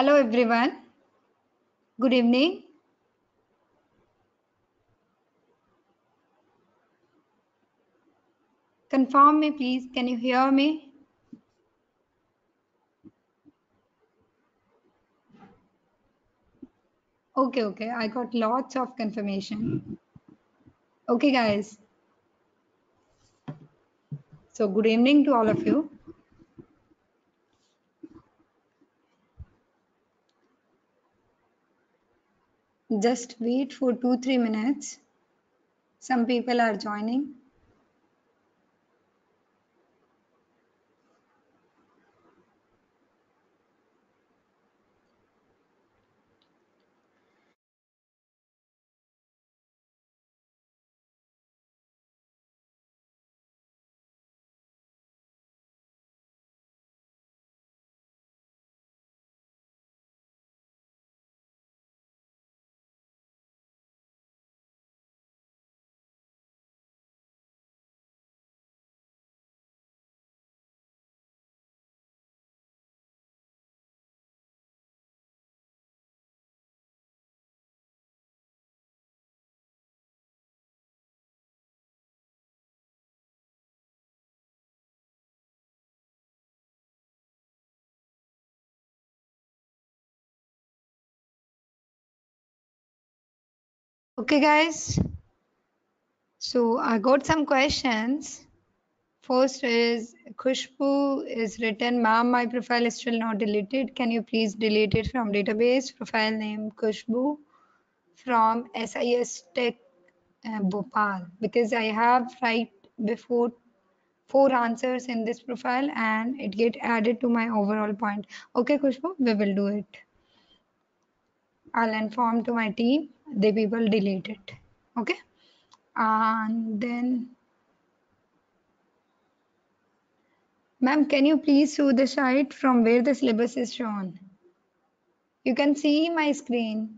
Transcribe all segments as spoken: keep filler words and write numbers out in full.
Hello everyone. Good evening. Confirm me please. Can you hear me? Okay, okay. I got lots of confirmation. Okay guys. So good evening to all of you. Just wait for two three minutes. Some people are joining. Okay guys. So I got some questions. First is Khushbu is written, ma'am, my profile is still not deleted. Can you please delete it from database? Profile name Khushbu from S I S Tech uh, Bhopal, because I have right before four answers in this profile and it get added to my overall point. Okay, Khushbu, we will do it. I'll inform to my team. They people delete it. Okay, and then, ma'am, can you please show the site from where the syllabus is shown? You can see my screen.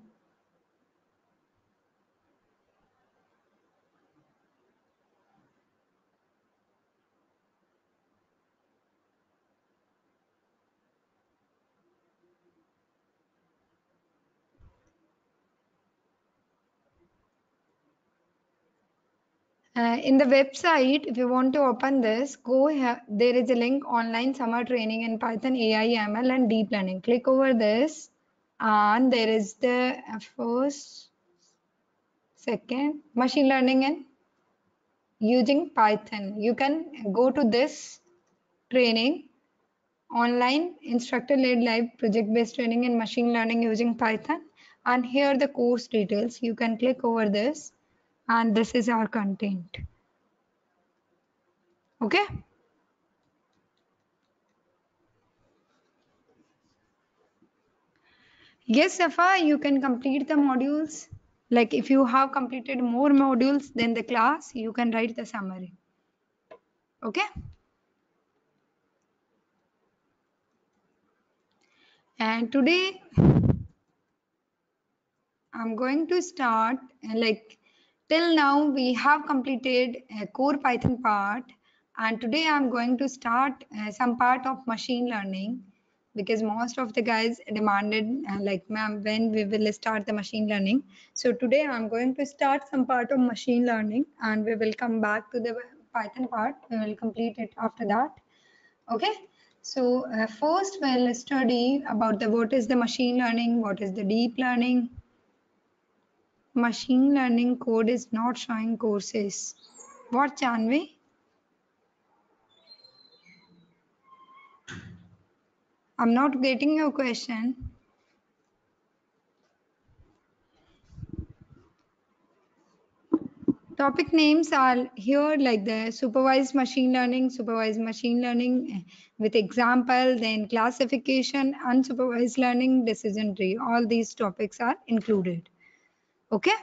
Uh, in the website, if you want to open this, go here. There is a link, online summer training in Python, A I, M L, and deep learning. Click over this, and there is the uh, first, second, machine learning and using Python. You can go to this training, online instructor-led live project-based training in machine learning using Python. And here the course details. You can click over this, and this is our content. Okay. Yes, Safa, you can complete the modules. Like if you have completed more modules than the class, you can write the summary. Okay. And today I'm going to start uh, like till now we have completed a core Python part, and today I'm going to start uh, some part of machine learning, because most of the guys demanded uh, like, ma'am, when we will start the machine learning. So today I'm going to start some part of machine learning and we will come back to the Python part. We will complete it after that. Okay. So uh, first we'll study about the what is the machine learning, what is the deep learning. Machine learning code is not showing courses. What, Chanvi? I'm not getting your question. Topic names are here like the supervised machine learning, supervised machine learning eh, with example, then classification, unsupervised learning, decision tree. All these topics are included. Okay.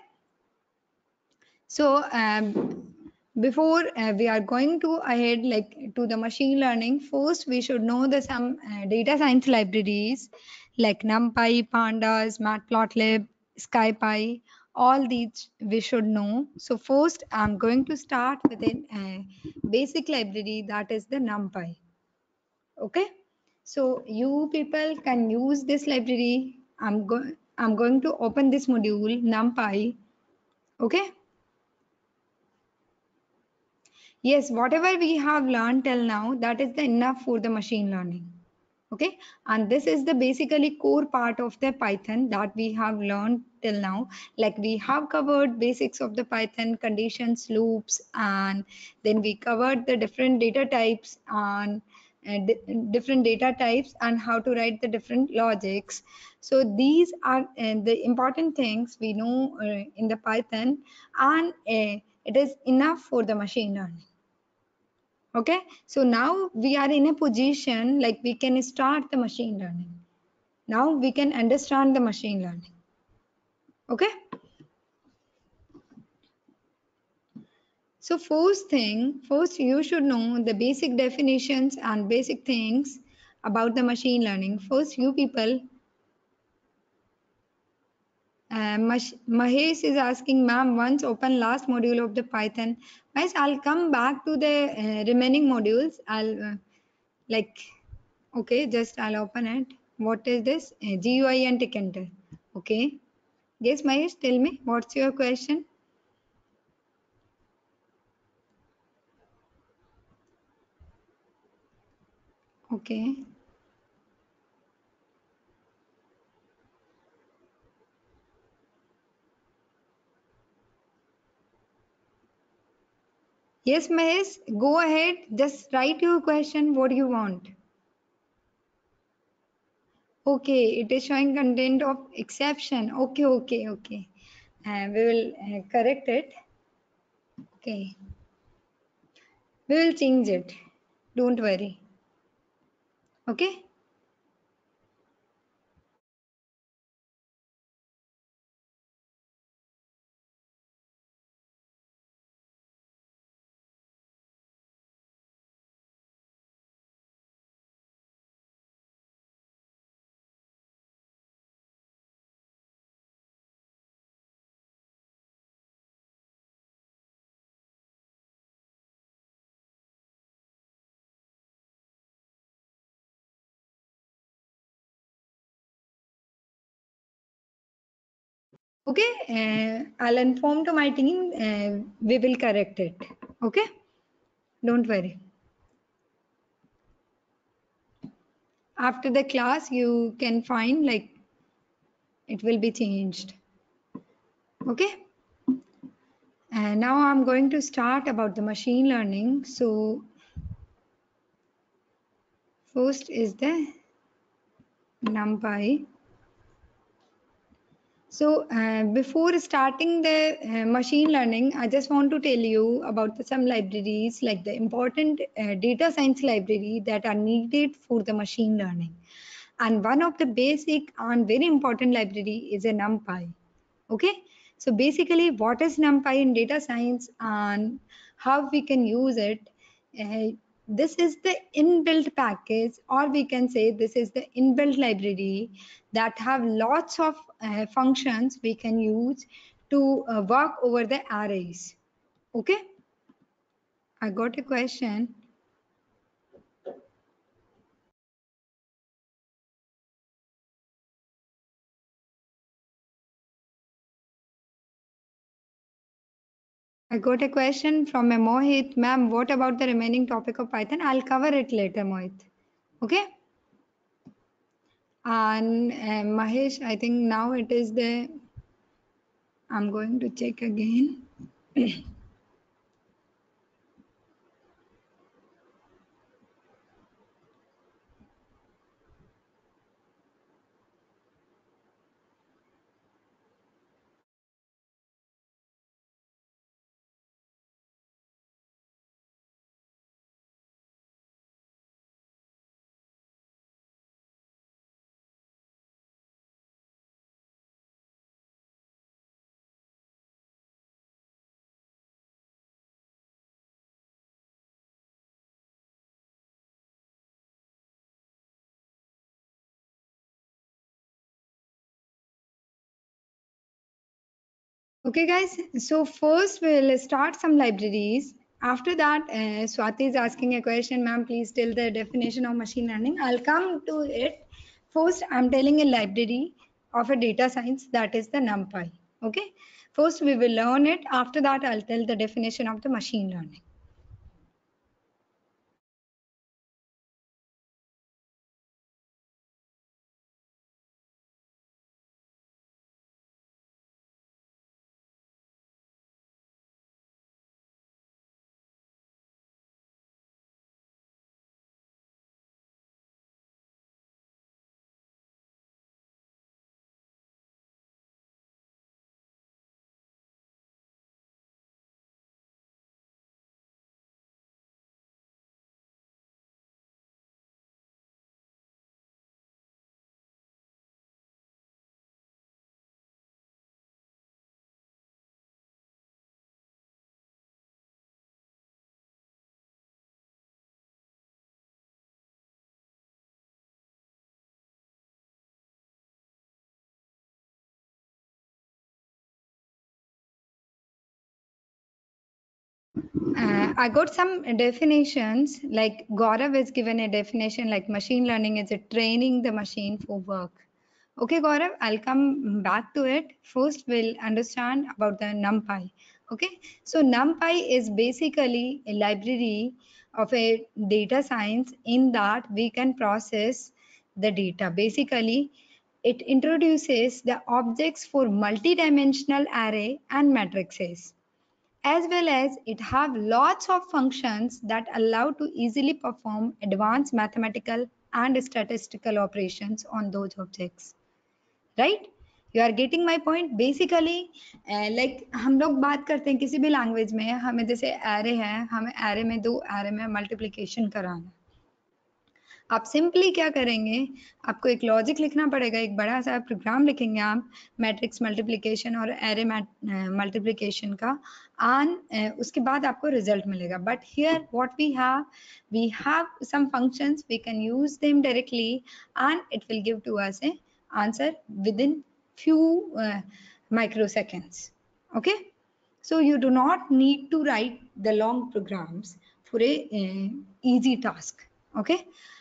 So um, before uh, we are going to ahead like to the machine learning, first we should know the some uh, data science libraries like NumPy, Pandas, Matplotlib, SkyPy. All these we should know. So first I'm going to start with a uh, basic library, that is the NumPy. Okay. So you people can use this library. I'm going I'm going to open this module NumPy. Okay. Yes, whatever we have learned till now, that is the enough for the machine learning. Okay, and this is the basically core part of the Python that we have learned till now. Like we have covered basics of the Python, conditions, loops, and then we covered the different data types and uh, di different data types and how to write the different logics. So these are uh, the important things we know uh, in the Python, and uh, it is enough for the machine learning. Okay, so now we are in a position like we can start the machine learning. Now we can understand the machine learning. Okay, so first thing, first you should know the basic definitions and basic things about the machine learning. First, you people, uh, Mash- Mahesh is asking, ma'am, once open last module of the Python. Mahesh, I'll come back to the uh, remaining modules. I'll uh, like Okay, just I'll open it. What is this? Uh, G U I and Tkinter. Okay. Yes, Mahesh, tell me, what's your question? Okay. Yes, Mahesh, go ahead. Just write your question. What do you want? Okay, it is showing content of exception. Okay, okay, okay. Uh, we will uh, correct it. Okay. We will change it. Don't worry. Okay. Okay. Uh, I'll inform to my team. Uh, we will correct it. Okay. Don't worry. After the class you can find like it will be changed. Okay, and now I'm going to start about the machine learning. So first is the NumPy. So uh, before starting the uh, machine learning, I just want to tell you about the, some libraries like the important uh, data science library that are needed for the machine learning. And one of the basic and very important library is a NumPy. Okay, so basically what is NumPy in data science and how we can use it. Uh, this is the inbuilt package, or we can say this is the inbuilt library that have lots of uh, functions we can use to uh, work over the arrays. Okay, I got a question. I got a question from a Mohit. Ma'am, what about the remaining topic of Python? I'll cover it later, Mohit. Okay. And uh, Mahesh, I think now it is the, I'm going to check again. Okay, guys. So first we'll start some libraries. After that, uh, Swati is asking a question, ma'am, please tell the definition of machine learning. I'll come to it. First, I'm telling a library of a data science, that is the NumPy. Okay. First, we will learn it. After that, I'll tell the definition of the machine learning. Uh, I got some definitions, like Gaurav is given a definition like machine learning is a training the machine for work. Okay, Gaurav, I'll come back to it. First, we'll understand about the NumPy. Okay, so NumPy is basically a library of a data science in that we can process the data. Basically, it introduces the objects for multi-dimensional array and matrices, as well as it have lots of functions that allow to easily perform advanced mathematical and statistical operations on those objects, right? You are getting my point. Basically uh, like हम लोग बात करते हैं किसी भी language में, हमें जैसे एरे है, हमें एरे में दो एरे में मल्टीप्लिकेशन कराना है। आप सिंपली क्या करेंगे, आपको एक लॉजिक लिखना पड़ेगा, एक बड़ा सा प्रोग्राम लिखेंगे आप मैट्रिक्स मल्टीप्लिकेशन और एरे मल्टीप्लिकेशन का, एंड उसके बाद आपको रिजल्ट मिलेगा. But here what we have, we have some functions, we can use them directly and it will give to us a answer within few uh, microseconds. Okay, so you do not need to write the long programs for a uh, easy task. Okay,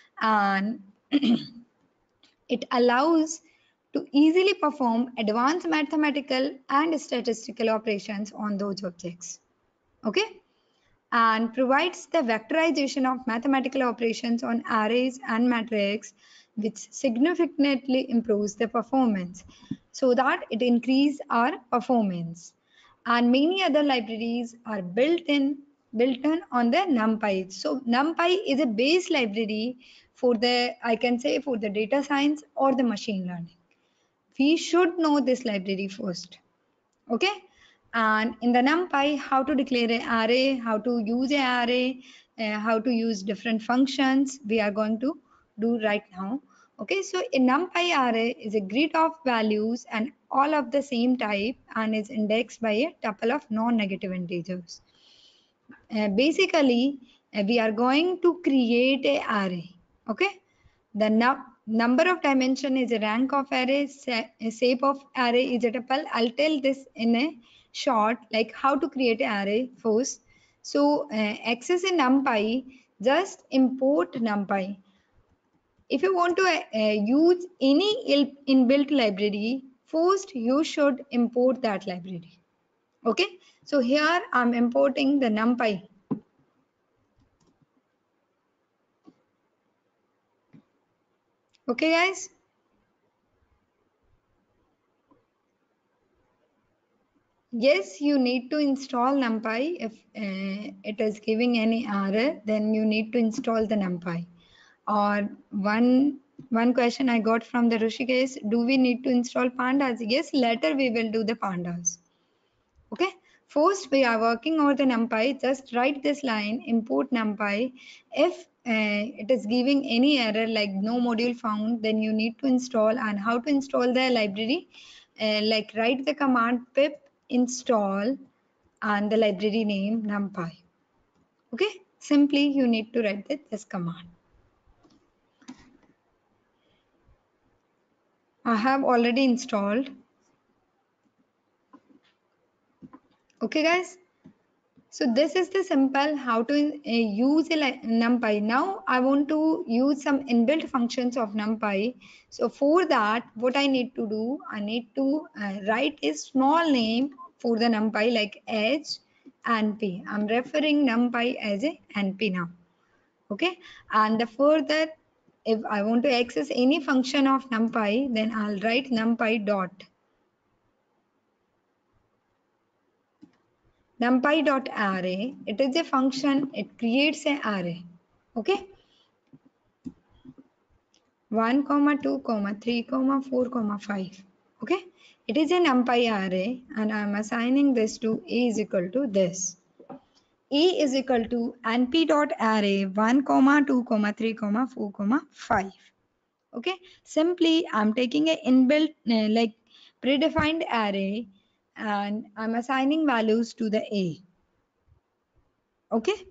and it allows to easily perform advanced mathematical and statistical operations on those objects. Okay, and provides the vectorization of mathematical operations on arrays and matrices, which significantly improves the performance, so that it increase our performance. And many other libraries are built in built in on the NumPy. So NumPy is a base library for the, I can say, for the data science or the machine learning. We should know this library first. Okay, and in the NumPy, how to declare an array, how to use an array, uh, how to use different functions, we are going to do right now. Okay, so a NumPy array is a grid of values and all of the same type and is indexed by a tuple of non-negative integers. Uh, basically, uh, we are going to create a array. Okay, the num number of dimension is a rank of array, shape of array is a tuple. I'll tell this in a short, like how to create an array first. So uh, access in NumPy, just import NumPy. If you want to uh, use any inbuilt library, first you should import that library. Okay, so here I'm importing the NumPy. Okay, guys. Yes, you need to install NumPy. If uh, it is giving any error, then you need to install the NumPy. Or one one question I got from the Rishikesh, do we need to install pandas? Yes, later we will do the pandas. Okay, first we are working over the NumPy. Just write this line, import NumPy. If uh, it is giving any error like no module found, then you need to install. And how to install the library? Uh, like write the command pip install and the library name NumPy. Okay, simply you need to write this command. I have already installed. Okay, guys. So this is the simple how to uh, use a li- NumPy. Now I want to use some inbuilt functions of NumPy. So for that, what I need to do, I need to uh, write a small name for the NumPy like H and P. I'm referring NumPy as a N P now. Okay, and the further, if I want to access any function of NumPy, then I'll write NumPy dot. NumPy dot array, it is a function, it creates an array. Okay, one comma two comma three comma four comma five. Okay, it is a NumPy array and I am assigning this to a is equal to this. A is equal to np dot array one comma two comma three comma four comma five. Okay, simply I'm taking a inbuilt uh, like predefined array and I'm assigning values to the a. Okay,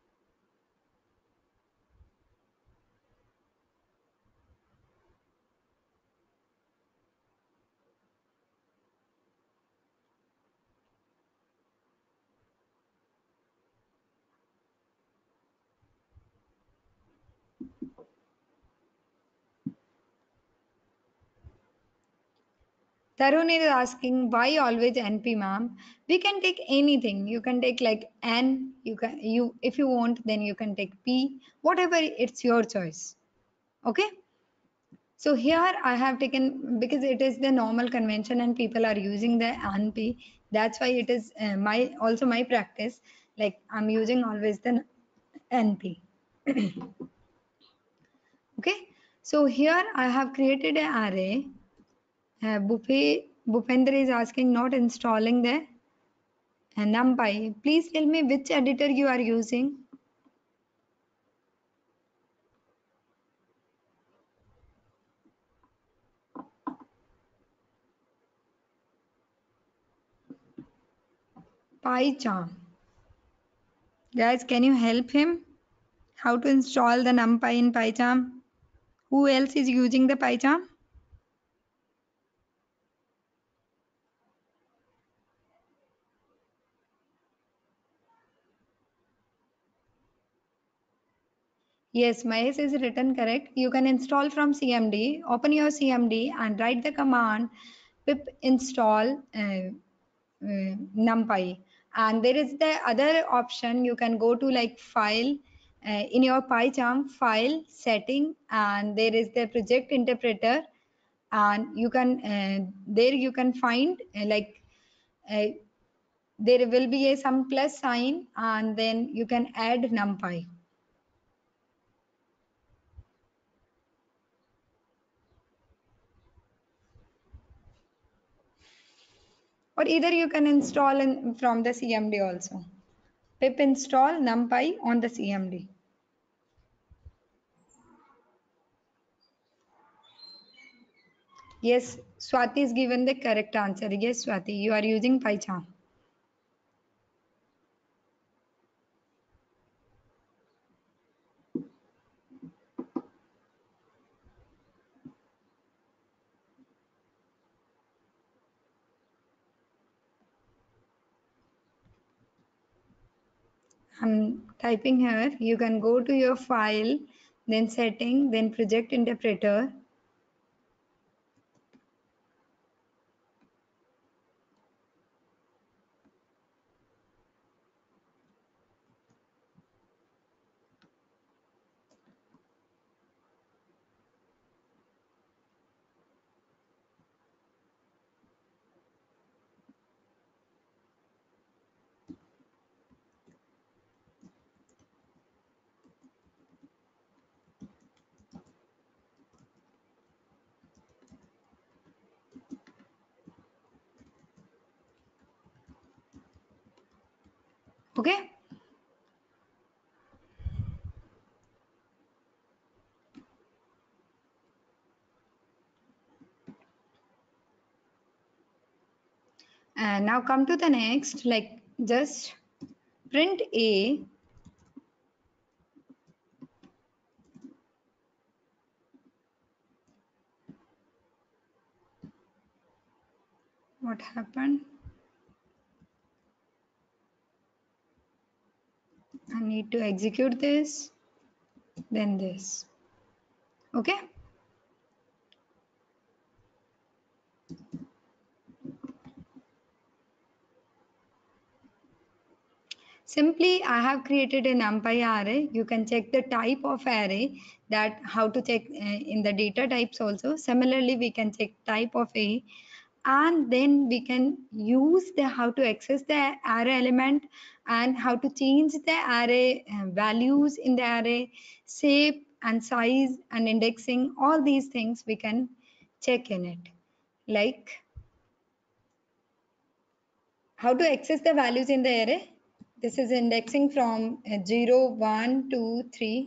Tarun is asking why always N P, ma'am. We can take anything. You can take like N. You can you if you want, then you can take P. Whatever, it's your choice. Okay. So here I have taken because it is the normal convention and people are using the N P. That's why it is uh, my also my practice. Like I'm using always the N P. Okay. So here I have created an array. Uh, Bhupe, Bhupender is asking not installing the and NumPy. Please tell me which editor you are using. PyCharm. Guys, can you help him? How to install the NumPy in PyCharm? Who else is using the PyCharm? Yes, Mahesh is written correct. You can install from C M D. Open your C M D and write the command pip install uh, uh, numpy, and there is the other option. You can go to like file uh, in your PyCharm file setting, and there is the project interpreter, and you can uh, there you can find uh, like uh, there will be a some plus sign and then you can add numpy, or either you can install in, from the C M D also. Pip install numpy on the C M D. Yes, Swati is given the correct answer. Yes, Swati, you are using PyCharm. I'm typing here. You can go to your file, then setting, then project interpreter. Okay. And now come to the next, like just print A. What happened? need to execute this, then this. Okay. Simply, I have created a NumPy array. You can check the type of array, that how to check uh, in the data types also. Similarly, we can check type of a, and then we can use the how to access the array element and how to change the array uh, values in the array, shape and size and indexing. All these things we can check in it. Like how to access the values in the array. This is indexing from uh, zero, one, two, three,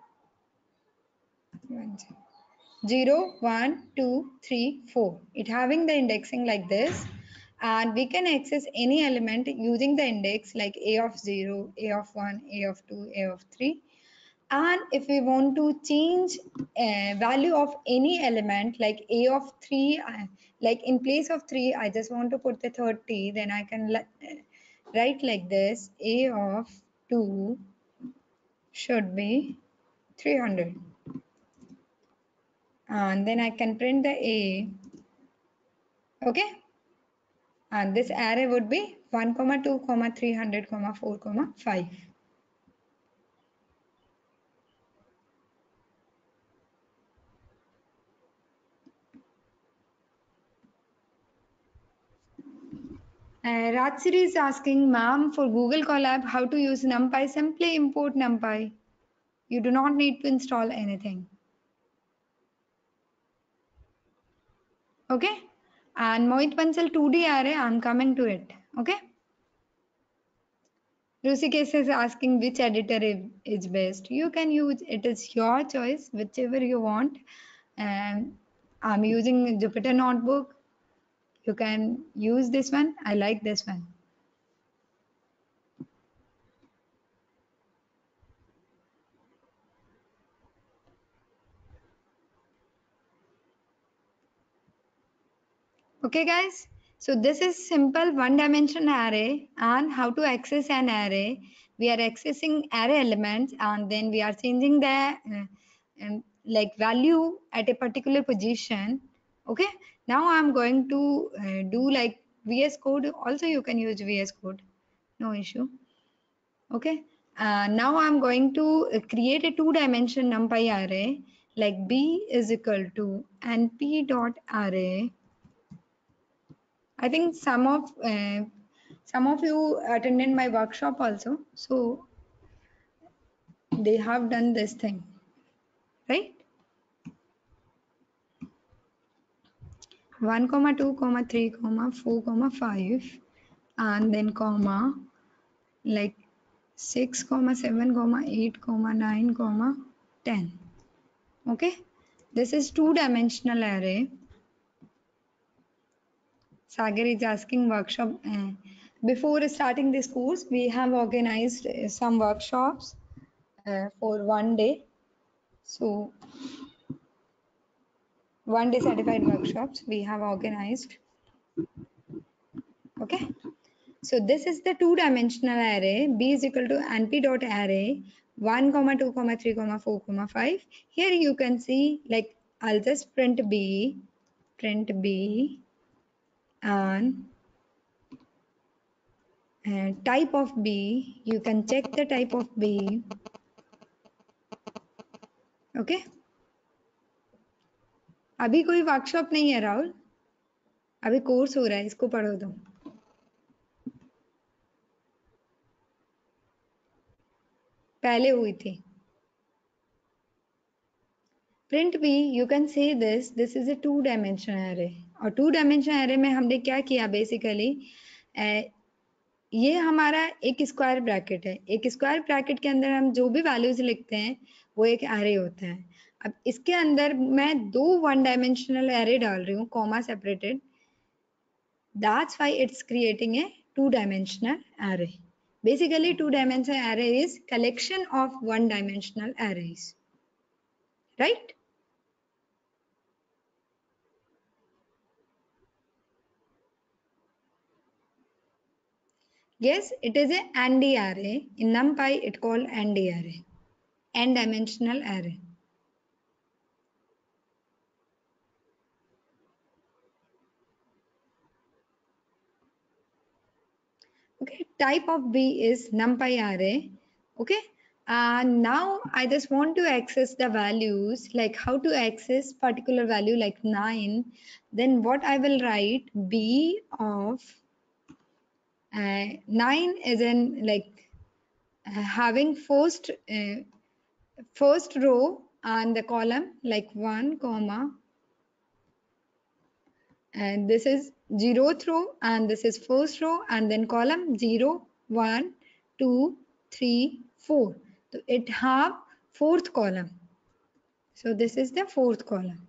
zero, one, two, three, four. It having the indexing like this, and we can access any element using the index like a of zero, a of one, a of two, a of three. And if we want to change uh, value of any element like a of three, uh, like in place of three, I just want to put the thirty, then I can uh, write like this, a of two should be three hundred. And then I can print the a, okay? And this array would be one, two, three hundred, four, five. Uh, Rajsiri is asking, ma'am, for Google Colab, how to use NumPy? Simply import NumPy. You do not need to install anything. Okay? And Mohit Bansal two D array, I'm coming to it. Okay? Rusikesh is asking which editor is best. You can use, it is your choice, whichever you want. And I'm using Jupyter Notebook. You can use this one. I like this one. Okay, guys. So this is simple one dimension array and how to access an array. We are accessing array elements and then we are changing the uh, um, like value at a particular position. Okay. Now I'm going to uh, do like V S Code. Also, you can use V S Code. No issue. Okay. Uh, now I'm going to uh, create a two dimension NumPy array like B is equal to np dot array. I think some of uh, some of you attended my workshop also, so they have done this thing, right? one comma two comma three comma four comma five, and then comma like six comma seven comma eight comma nine comma ten. Okay, this is two dimensional array. Sagar is asking workshop. Uh, before starting this course, we have organized uh, some workshops uh, for one day. So one day certified workshops we have organized. Okay. So this is the two dimensional array. B is equal to np dot array one comma two comma three comma four comma five. Here you can see like I'll just print B, print B and uh, type of B. You can check the type of B. Okay. अभी कोई workshop नहीं है राहुल, अभी course हो रहा है, इसको पढ़ो दो. पहले हुई थी. Print B, you can say this, this is a two dimension array. और two dimension array में हमने क्या किया basically, ये हमारा एक स्क्वायर ब्रैकेट है. एक स्क्वायर ब्रैकेट के अंदर हम जो भी वैल्यूज लिखते हैं वो एक array होता है. अब इसके अंदर मैं दो one dimensional array डाल रही हूँ, comma separated. That's why it's creating a two dimensional array. Basically, two dimensional array is collection of one dimensional arrays, right? Yes, it is a N D array. In NumPy it called N D array, n dimensional array. Okay, type of B is NumPy array. Okay, and now I just want to access the values, like how to access particular value like nine. Then what I will write, B of uh, nine is in like uh, having first uh, first row and the column like one comma, and this is zeroth row and this is first row, and then column zero, one, two, three, four. So it have fourth column. So this is the fourth column.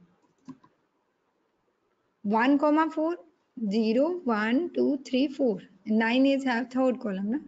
one comma four, zero, one, two, three, four. nine is have third column. No?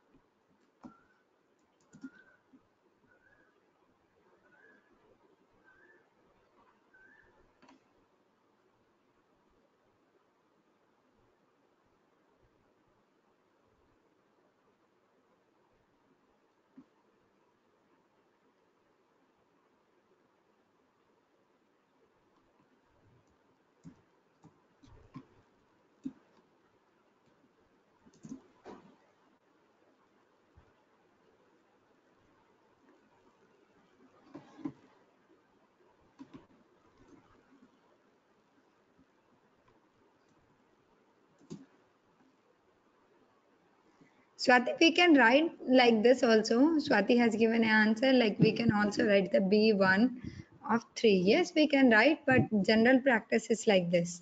Swati, we can write like this also. Swati has given an answer like we can also write the B one of three. Yes, we can write, but general practice is like this.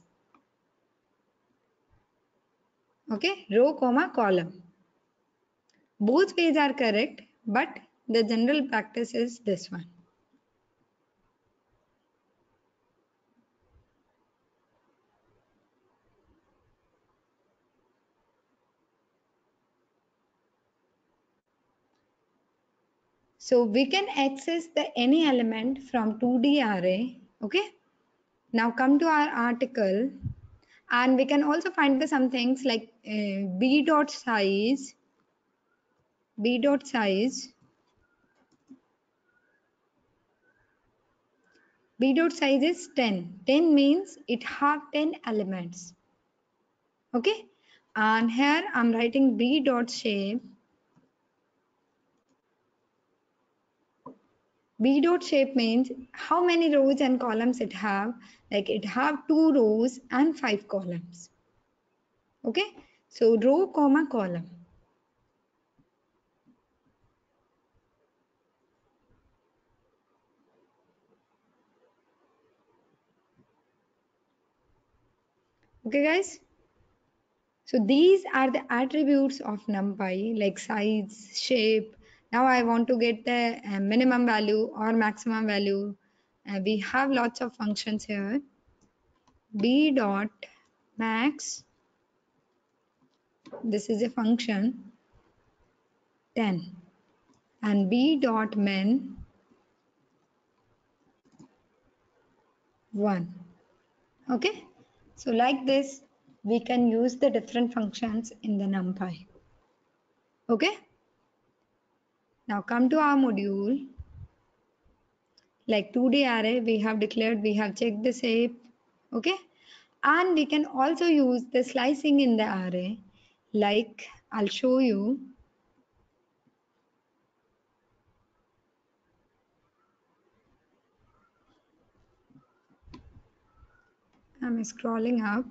Okay, row comma column. Both ways are correct, but the general practice is this one. So we can access the any element from two D array. Okay. Now come to our article, and we can also find the some things like uh, b dot size, b dot size, b dot size is ten. ten means it have ten elements. Okay. And here I'm writing b dot shape. B dot shape means how many rows and columns it have. Like it have two rows and five columns. Okay, so row comma column. Okay guys, so these are the attributes of NumPy like size, shape. Now I want to get the uh, minimum value or maximum value. Uh, we have lots of functions here. B dot max, this is a function ten, and B dot min one. Okay, so like this we can use the different functions in the NumPy. Okay, now come to our module. Like two D array, we have declared, we have checked the shape. Okay, and we can also use the slicing in the array. Like I'll show you. I'm scrolling up.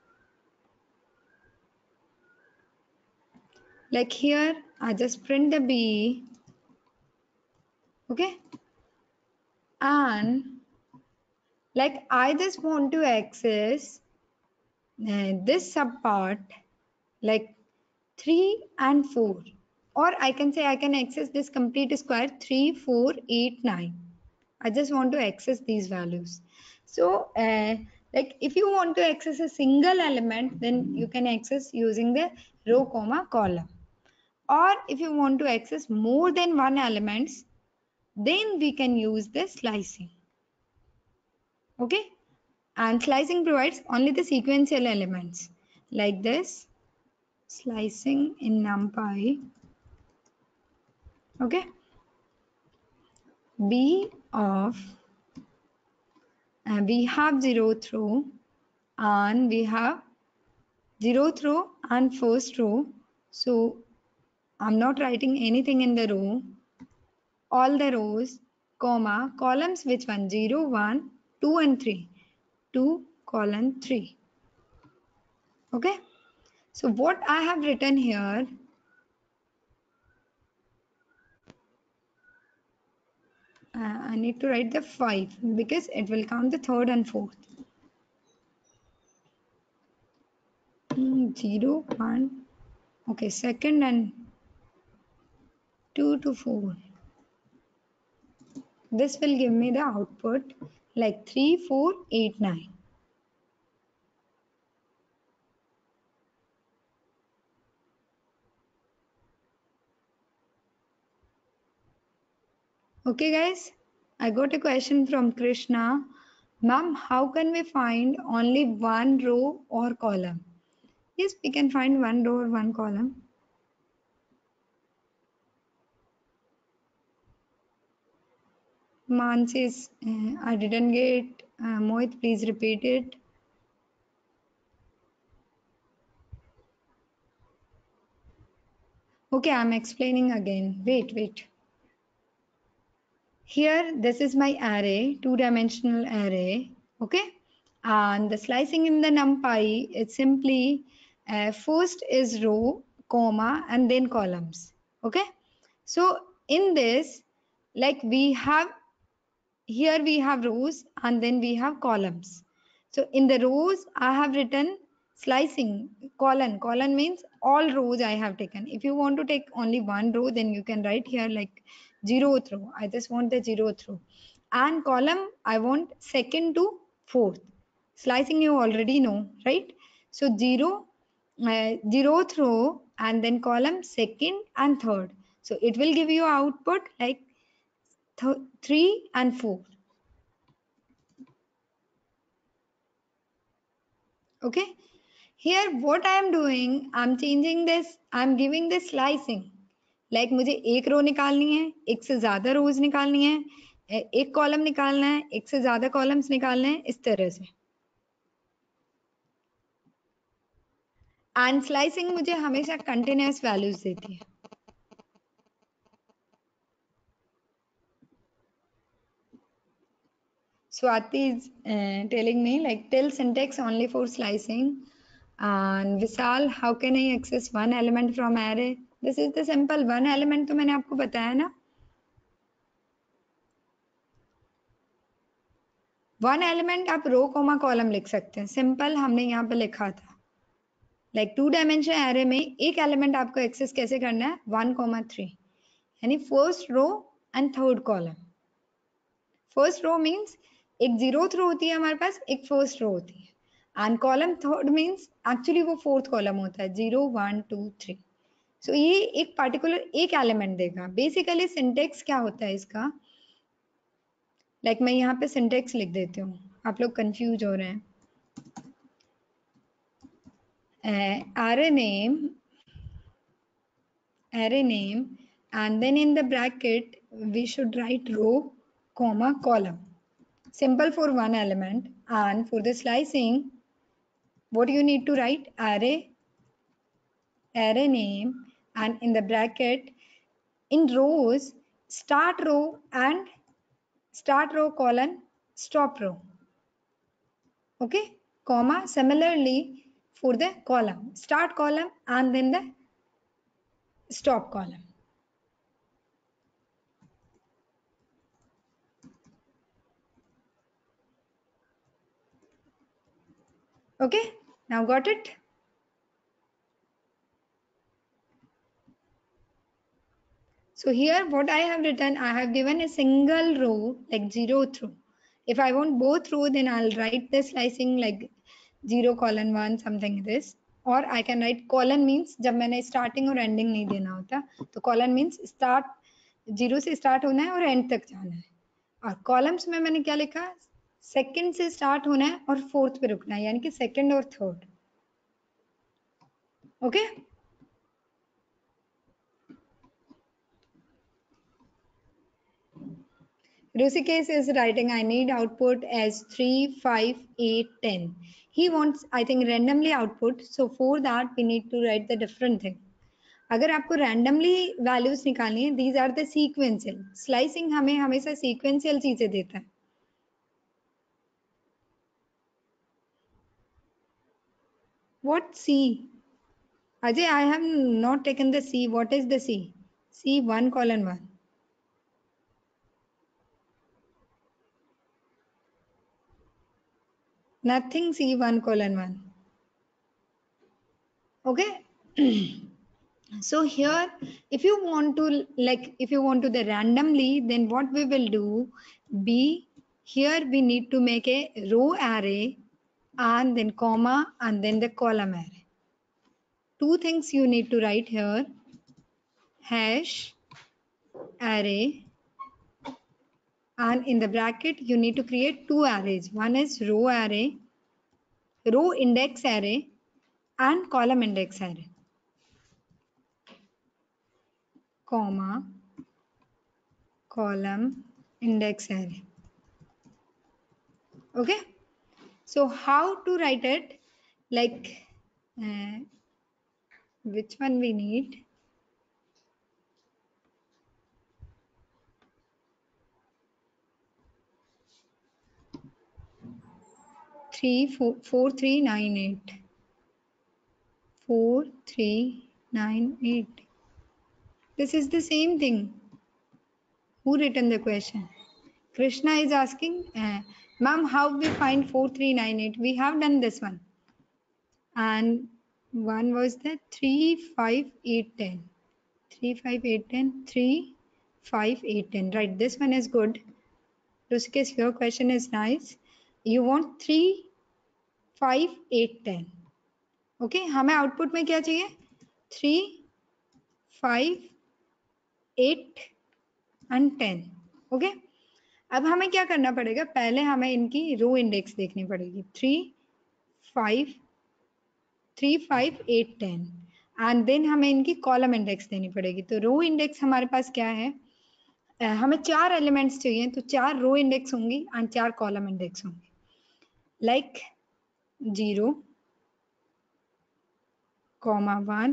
Like here, I just print the B. Okay, and like I just want to access uh, this subpart like three and four, or I can say I can access this complete square three, four, eight, nine. I just want to access these values. So uh, like if you want to access a single element, then you can access using the row comma column. Or if you want to access more than one elements, then we can use the slicing. Okay, and slicing provides only the sequential elements like this. slicing in NumPy. Okay, B of uh, we have zeroth row and we have zeroth row and first row. So I'm not writing anything in the row. All the rows, comma, columns which one? zero, one, two and three. two, column three. Okay. So what I have written here, uh, I need to write the five because it will count the third and fourth. Mm, zero, one, okay, second and two to four. This will give me the output like three, four, eight, nine. Okay guys, I got a question from Krishna. Ma'am, how can we find only one row or column? Yes, we can find one row or one column. Man says, uh, I didn't get, uh, Mohit, please repeat it. Okay, I'm explaining again. Wait, wait. Here, this is my array, two-dimensional array. Okay, and the slicing in the NumPy, it's simply uh, first is row, comma, and then columns. Okay, so in this, like we have here we have rows and then we have columns. So in the rows, I have written slicing column. Column means all rows I have taken. If you want to take only one row, then you can write here like zeroth row. I just want the zeroth row. And column, I want second to fourth. Slicing you already know, right? So zero, uh, zeroth row and then column second and third. So it will give you output like th three and four. Okay, here what I am doing, I'm changing this, I'm giving this slicing. Like मुझे एक रो निकालनी है, एक से ज्यादा रोज निकालनी है, एक कॉलम निकालना है, एक से ज्यादा कॉलम्स निकालने हैं, इस तरह से. एंड स्लाइसिंग मुझे हमेशा कंटिन्यूअस वैल्यूज देती है. Swati is uh, telling me like tell syntax only for slicing. And Vishal, how can I access one element from array? This is the simple one element तो मैंने आपको बताया ना. One element आप रो coma column लिख सकते हैं. Simple हमने यहाँ पे लिखा था. लाइक टू डायमेंशन एरे में एक एलिमेंट आपको एक्सेस कैसे करना है? वन कोमा थ्री, यानी first row and third column. First row means एक जीरोथ रो होती है हमारे पास, एक फर्स्ट रो होती है. And column third means actually वो फोर्थ कॉलम होता है, zero one two three. So ये एक पर्टिकुलर एक एलिमेंट देगा. बेसिकली सिंटेक्स क्या होता है इसका? लाइक like मैं यहाँ पे सिंटेक्स लिख देती हूँ, आप लोग कंफ्यूज हो रहे हैं. Uh, array name array name and then in the bracket we should write row comma column. Simple for one element. And for the slicing, what you need to write? Array array name and in the bracket in rows start row and start row colon stop row. Okay, comma. Similarly for the column, start column and then the stop column. Okay, now got it? So here what I have written, I have given a single row like zeroth row. If I want both row, then I'll write the slicing like zero colon one something this. Or I can write colon means जब मैंने starting और ending नहीं देना होता, तो colon means start zero से start होना है और end तक जाना है. और columns में मैंने क्या लिखा? Second से start होना है और fourth पे रुकना है, यानी कि second और third. Okay? Rusikesh is writing, I need output as three, five, eight, ten. He wants, I think, randomly output. So for that, we need to write the different thing. अगर आपको randomly values निकालनी है, these are the sequential. Slicing हमें हमेशा sequential चीजें देता है. What C? Ajay, I have not taken the C. What is the C? C one colon one. Nothing C one colon one. Okay. So here, if you want to like, if you want to the randomly, then what we will do, B, here we need to make a row array and then comma and then the column array. Two things you need to write here, hash array, and in the bracket you need to create two arrays. One is row array, row index array and column index array, comma, column index array. Okay, so how to write it, like uh, which one we need, three four four three nine eight, four three nine eight. This is the same thing. Who written the question? Krishna is asking, uh, ma'am, how we find four three nine eight? We have done this one. And one was the three five eight ten. three five eight ten, three five eight ten. Right, this one is good. Rusikesh, your question is nice. You want three five eight ten. Okay okay, हमें output में क्या चाहिए, three five eight and ten. Okay, अब हमें क्या करना पड़ेगा, पहले हमें इनकी रो इंडेक्स देखनी पड़ेगी, three five three five eight ten and then हमें इनकी कॉलम इंडेक्स देनी पड़ेगी. तो रो इंडेक्स हमारे पास क्या है, uh, हमें चार एलिमेंट्स चाहिए, तो चार रो इंडेक्स होंगी एंड चार कॉलम इंडेक्स होंगी, like zero comma one,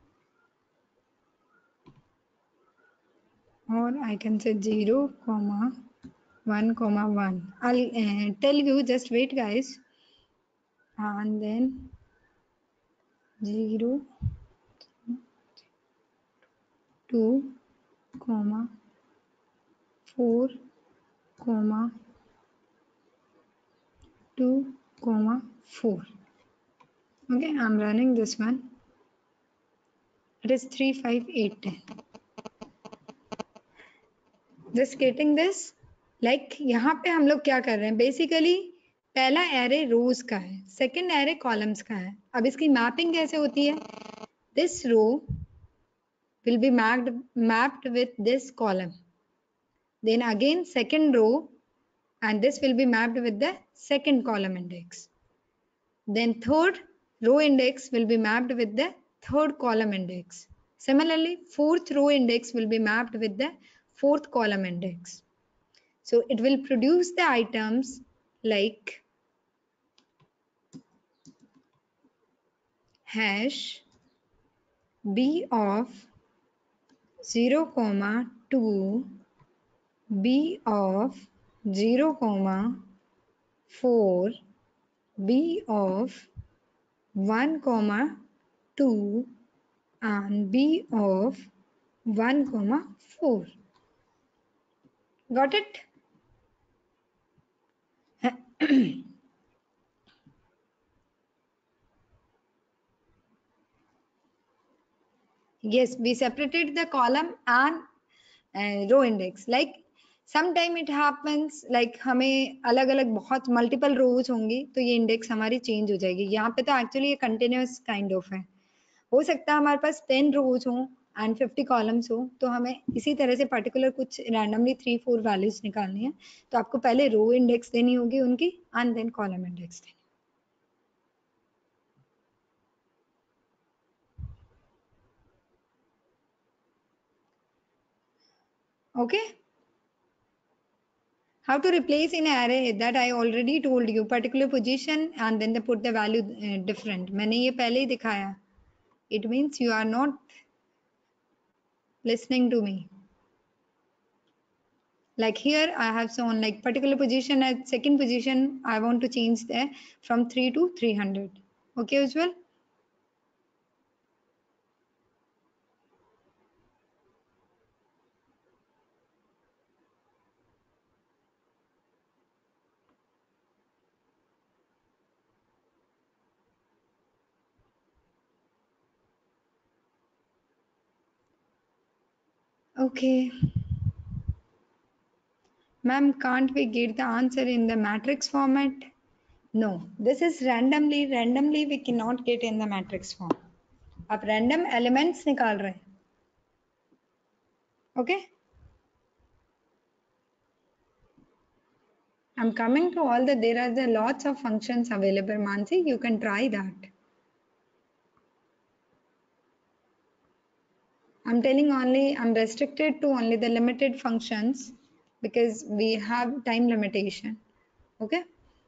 or I can say zero comma one comma one. I'll uh, tell you, just wait guys, and then zero two comma four comma two comma four. Okay, I'm running this one. It is three five eight ten. Just getting this, like यहाँ पे हम लोग क्या कर रहे हैं, basically पहला array रोज का है, सेकंड एरे कॉलम्स का है. अब इसकी मैपिंग कैसे होती है, this row will be mapped mapped with this column, then again second row, and this will be mapped with the second column index, then third row index will be mapped with the third column index. Similarly, fourth row index will be mapped with the fourth column index. So it will produce the items like hash b of zero comma two, b of zero comma four, b of one comma two, and b of one comma four. Got it? Yes, we separated the column and uh, row index. Like sometime it happens, like हमें अलग अलग बहुत multiple rows होंगी, तो ये index हमारी change हो जाएगी. यहाँ पे तो actually ये continuous kind of है. हो सकता है हमारे पास ten rows हो and fifty columns हो, तो हमें इसी तरह से particular कुछ randomly three four values निकालनी है, तो आपको पहले row index देनी होगी उनकी and then column index देनी. Okay, How to replace in array, that I already told you, particular position and then they put the value uh, different. मैंने ये पहले ही दिखाया. It means you are not listening to me. Like here I have shown like particular position at second position, I want to change there from three to three hundred. Okay, Ujjwal? Okay. Ma'am, can't we get the answer in the matrix format? No, this is randomly. Randomly we cannot get in the matrix form. आप random elements निकाल रहे हैं. Okay? I'm coming to all the, there are the lots of functions available, Mansi. You can try that. I'm telling only, I'm restricted to only the limited functions because we have time limitation. Okay?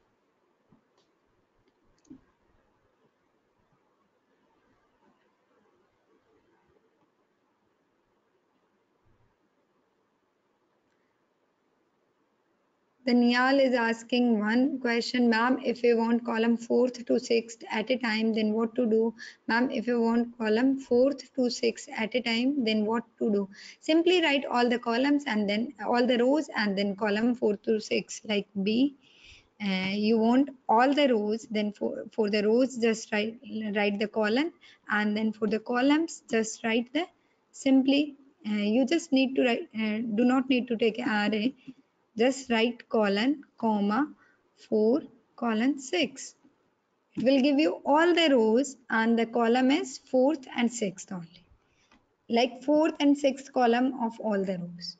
The Niyal is asking one question, ma'am, if we want column fourth to sixth at a time, then what to do? Ma'am, if you want column fourth to sixth at a time, then what to do? Simply write all the columns and then all the rows and then column four to six like B. Uh, you want all the rows, then for, for the rows, just write, write the column and then for the columns, just write the simply, uh, you just need to write, uh, do not need to take array. Just write colon, comma, four, colon, six. It will give you all the rows and the column is fourth and sixth only. Like fourth and sixth column of all the rows.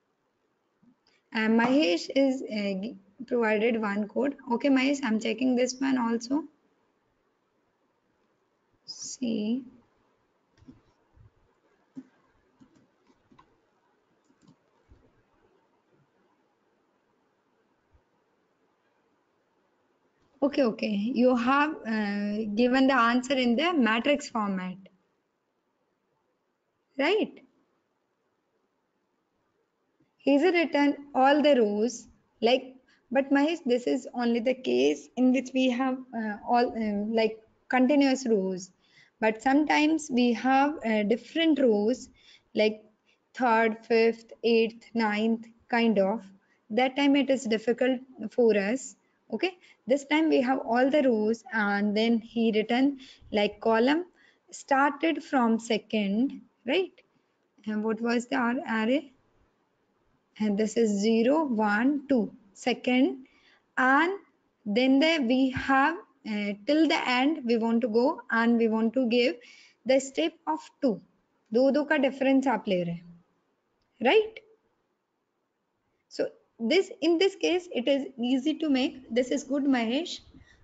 And Mahesh is uh, provided one code. Okay, Mahesh, I'm checking this one also. See. Okay, okay. You have uh, given the answer in the matrix format. Right? He's written all the rows like, but Mahesh, this is only the case in which we have uh, all um, like continuous rows. But sometimes we have uh, different rows like third, fifth, eighth, ninth, kind of. That time it is difficult for us. Okay, this time we have all the rows and then he written like column started from second, right? And what was the array? And this is zero, one, two, second, and then the, we have uh, till the end we want to go and we want to give the step of two. दो दो का difference आप ले रहे हैं, right? So this in this case it is easy to make. This is good, Mahesh.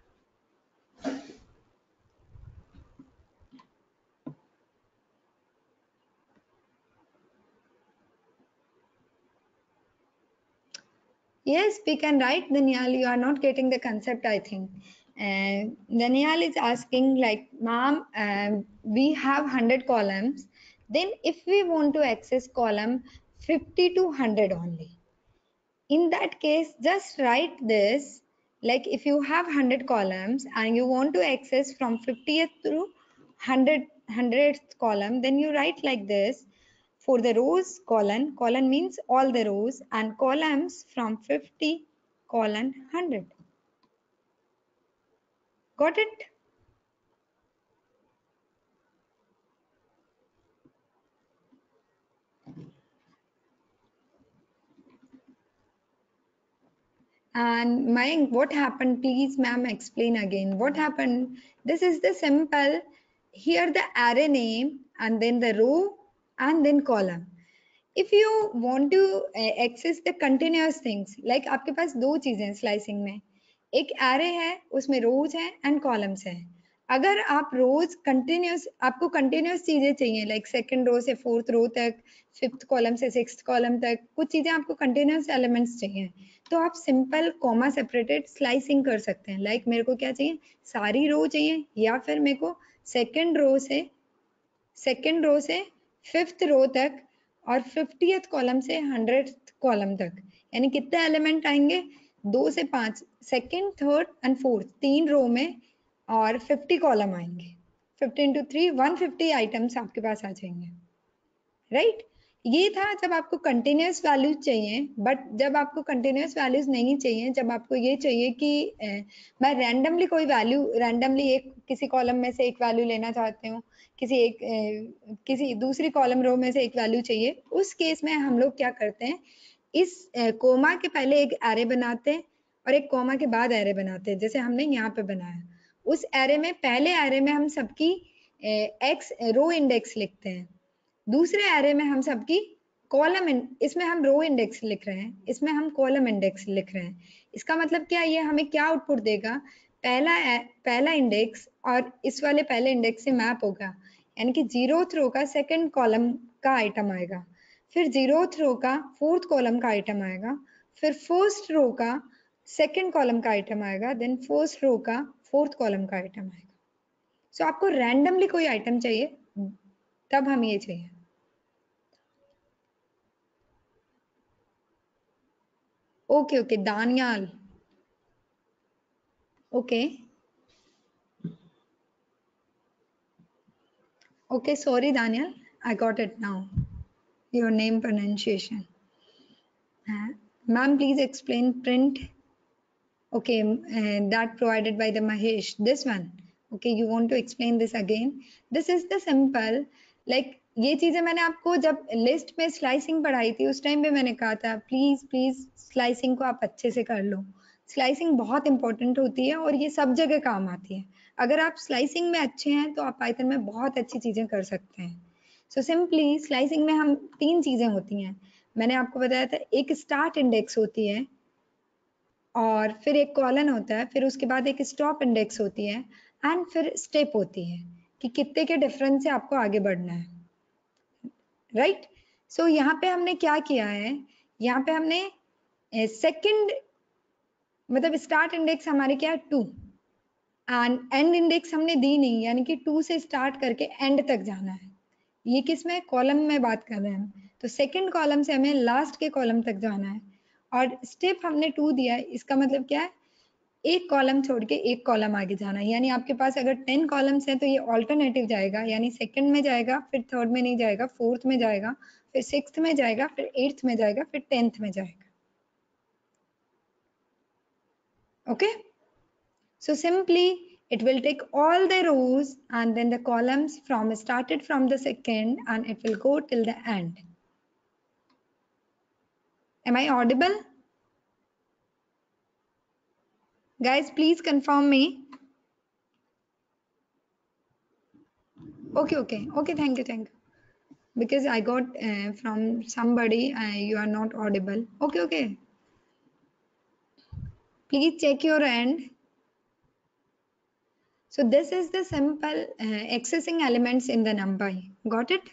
Yes, we can write, Daniel. You are not getting the concept, I think. And Daniel is asking, like, ma'am, um, we have one hundred columns. Then, if we want to access column fifty to one hundred only, in that case, just write this. Like, if you have one hundred columns and you want to access from fiftieth to one hundred, one hundredth column, then you write like this. For the rows, colon, colon means all the rows and columns from fifty, colon, one hundred. Got it? And Mayank, what happened? Please, ma'am, explain again. What happened? This is the simple. Here the array name and then the row and then column. If you want to uh, access the continuous things, like आपके पास दो चीजें slicing में, एक array है, उसमें rows हैं and columns हैं. अगर आप रोज कंटिन्यूस, आपको कंटिन्यूस चीजें चाहिए लाइक सेकंड रो से फोर्थ रो तक, फिफ्थ कॉलम से सिक्स्थ कॉलम तक, कुछ चीजें आपको कंटिन्यूस एलिमेंट्स चाहिए, तो आप सिंपल कॉमा सेपरेटेड स्लाइसिंग कर सकते हैं। लाइक like मेरे को क्या चाहिए, सारी रो चाहिए, या फिर मेरे को सेकंड रो से सेकंड रो से फिफ्थ रो तक और फिफ्टियथ कॉलम से हंड्रेड कॉलम तक, यानी कितने एलिमेंट आएंगे, दो से पांच, सेकंड थर्ड एंड फोर्थ तीन रो में, और फिफ्टी कॉलम आएंगे। Fifty into three one fifty items आपके पास आ जाएंगे, राइट right? ये था जब आपको कंटिन्यूस वैल्यूज चाहिए। बट जब आपको कंटिन्यूस वैल्यूज नहीं चाहिए, जब आपको ये चाहिए कि ए, मैं रैंडमली कोई वैल्यू, रैंडमली एक किसी कॉलम में से एक वैल्यू लेना चाहती हूँ, किसी एक ए, किसी दूसरी कॉलम रो में से एक वैल्यू चाहिए, उस केस में हम लोग क्या करते हैं, इस ए, कोमा के पहले एक एरे बनाते हैं और एक कोमा के बाद एरे बनाते हैं, जैसे हमने यहाँ पे बनाया। उस एरे में, पहले एरे में हम सबकी एक्स रो इंडेक्स लिखते हैं, दूसरे एरे में हम सबकी कॉलम, इसमें हम रो इंडेक्स लिख रहे हैं, इसमें हम कॉलम इंडेक्स लिख रहे हैं। इसका मतलब क्या, ये हमें क्या आउटपुट देगा, पहला पहला इंडेक्स और इस वाले पहले इंडेक्स से मैप होगा, यानी कि जीरोथ रो का सेकंड कॉलम का आइटम आएगा, फिर जीरोथ रो का फोर्थ कॉलम का आइटम आएगा, फिर फर्स्ट रो का सेकंड कॉलम का आइटम आएगा, देन फर्स्ट रो का फोर्थ कॉलम का आइटम आएगा। सो so, आपको रैंडमली कोई आइटम चाहिए, तब हम ये चाहिए। Okay, okay, Daniel. Okay. Okay, sorry, Daniel. I got it now. Your name pronunciation. Uh, Ma'am, please explain print. Okay, uh, that provided by the Mahesh. This one. Okay, you want to explain this again? This is the simple, like ये चीजें मैंने आपको जब list में slicing पढ़ाई थी उस time पे मैंने कहा था, प्लीज प्लीज स्लाइसिंग को आप अच्छे से कर लो। स्लाइसिंग बहुत इंपॉर्टेंट होती है और ये सब जगह काम आती है। अगर आप स्लाइसिंग में अच्छे हैं तो आप पाइथन में बहुत अच्छी चीजें कर सकते हैं। सो सिंपली स्लाइसिंग में हम तीन चीजें होती हैं, मैंने आपको बताया था, एक स्टार्ट इंडेक्स होती है, और फिर एक कॉलन होता है, फिर उसके बाद एक स्टॉप इंडेक्स होती है, एंड फिर स्टेप होती है कि कितने के डिफरेंस से आपको आगे बढ़ना है, राइट right? सो so, यहाँ पे हमने क्या किया है, यहाँ पे हमने सेकंड मतलब स्टार्ट इंडेक्स हमारे क्या है टू, एंड एंड इंडेक्स हमने दी नहीं, यानी कि टू से स्टार्ट करके एंड तक जाना है। ये किस में, कॉलम में बात कर रहे हैं हम, तो सेकंड कॉलम से हमें लास्ट के कॉलम तक जाना है, और स्टेप हमने टू दिया है, इसका मतलब क्या है, एक कॉलम छोड़ के एक कॉलम आगे जाना है। यानी आपके पास अगर टेन कॉलम्स हैं तो ये ऑल्टरनेटिव जाएगा, यानी सेकंड में जाएगा, फिर थर्ड में नहीं जाएगा, फोर्थ में जाएगा, फिर सिक्स्थ में जाएगा, फिर एट्थ में जाएगा, फिर टेंथ में जाएगा। Okay, so simply it will take all the rows and then the columns from started from the second and it will go till the end. Am I audible? Guys, please confirm me. Okay, okay, okay, thank you, thank you. Because I got uh, from somebody, uh, you are not audible. Okay, okay. Please check your end. So this is the simple uh, accessing elements in the NumPy. Got it?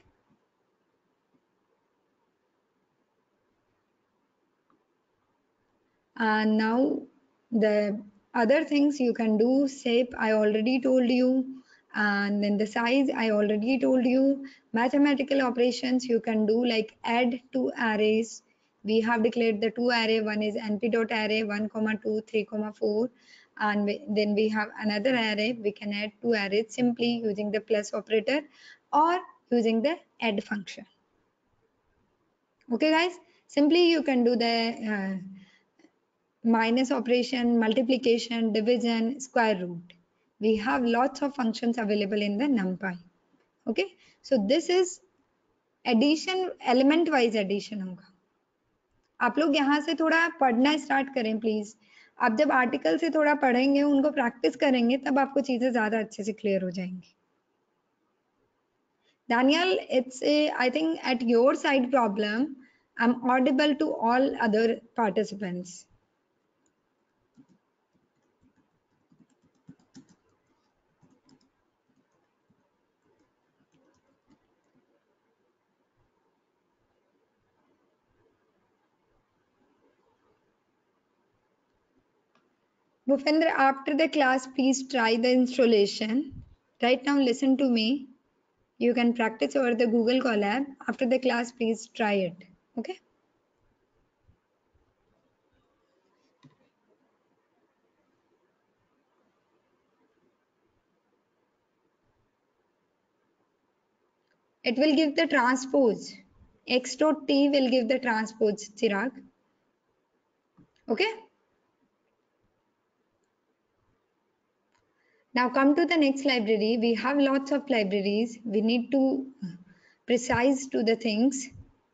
And now the other things you can do, shape I already told you, and then the size I already told you. Mathematical operations you can do like add two arrays. We have declared the two array, one is np dot array one comma two three comma four, and we, then we have another array. We can add two arrays simply using the plus operator or using the add function. Okay guys, simply you can do the uh, minus operation, multiplication, division, square root. We have lots of functions available in the NumPy. Okay, so this is addition, element wise addition होगा। आप लोग यहाँ से थोड़ा पढ़ना start करें please. आप जब आर्टिकल से थोड़ा पढ़ेंगे, उनको प्रैक्टिस करेंगे, तब आपको चीजें ज्यादा अच्छे से क्लियर हो जाएंगी। Daniel, it's a, I think at your side problem, I'm audible to all other participants. Bhupendra, after the class, please try the installation. Right now, listen to me. You can practice over the Google Colab. After the class, please try it. Okay. It will give the transpose. X dot T will give the transpose, Chirag. Okay. Now come to the next library. We have lots of libraries. We need to precise to the things.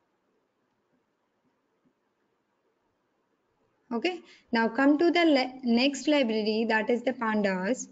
Okay. Now come to the next library, that is the pandas.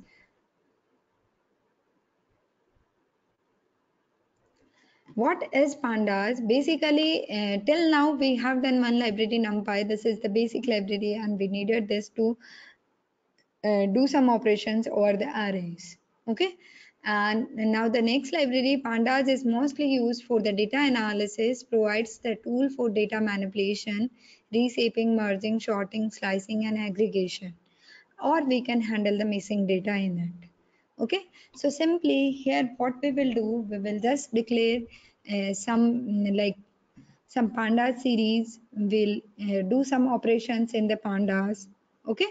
What is pandas? Basically, uh, till now we have done one library NumPy. This is the basic library, and we needed this to uh, do some operations over the arrays. Okay. And now the next library, pandas, is mostly used for the data analysis, provides the tool for data manipulation, reshaping, merging, sorting, slicing, and aggregation. Or we can handle the missing data in it. Okay, so simply here what we will do, we will just declare uh, some like some pandas series, will uh, do some operations in the pandas. Okay.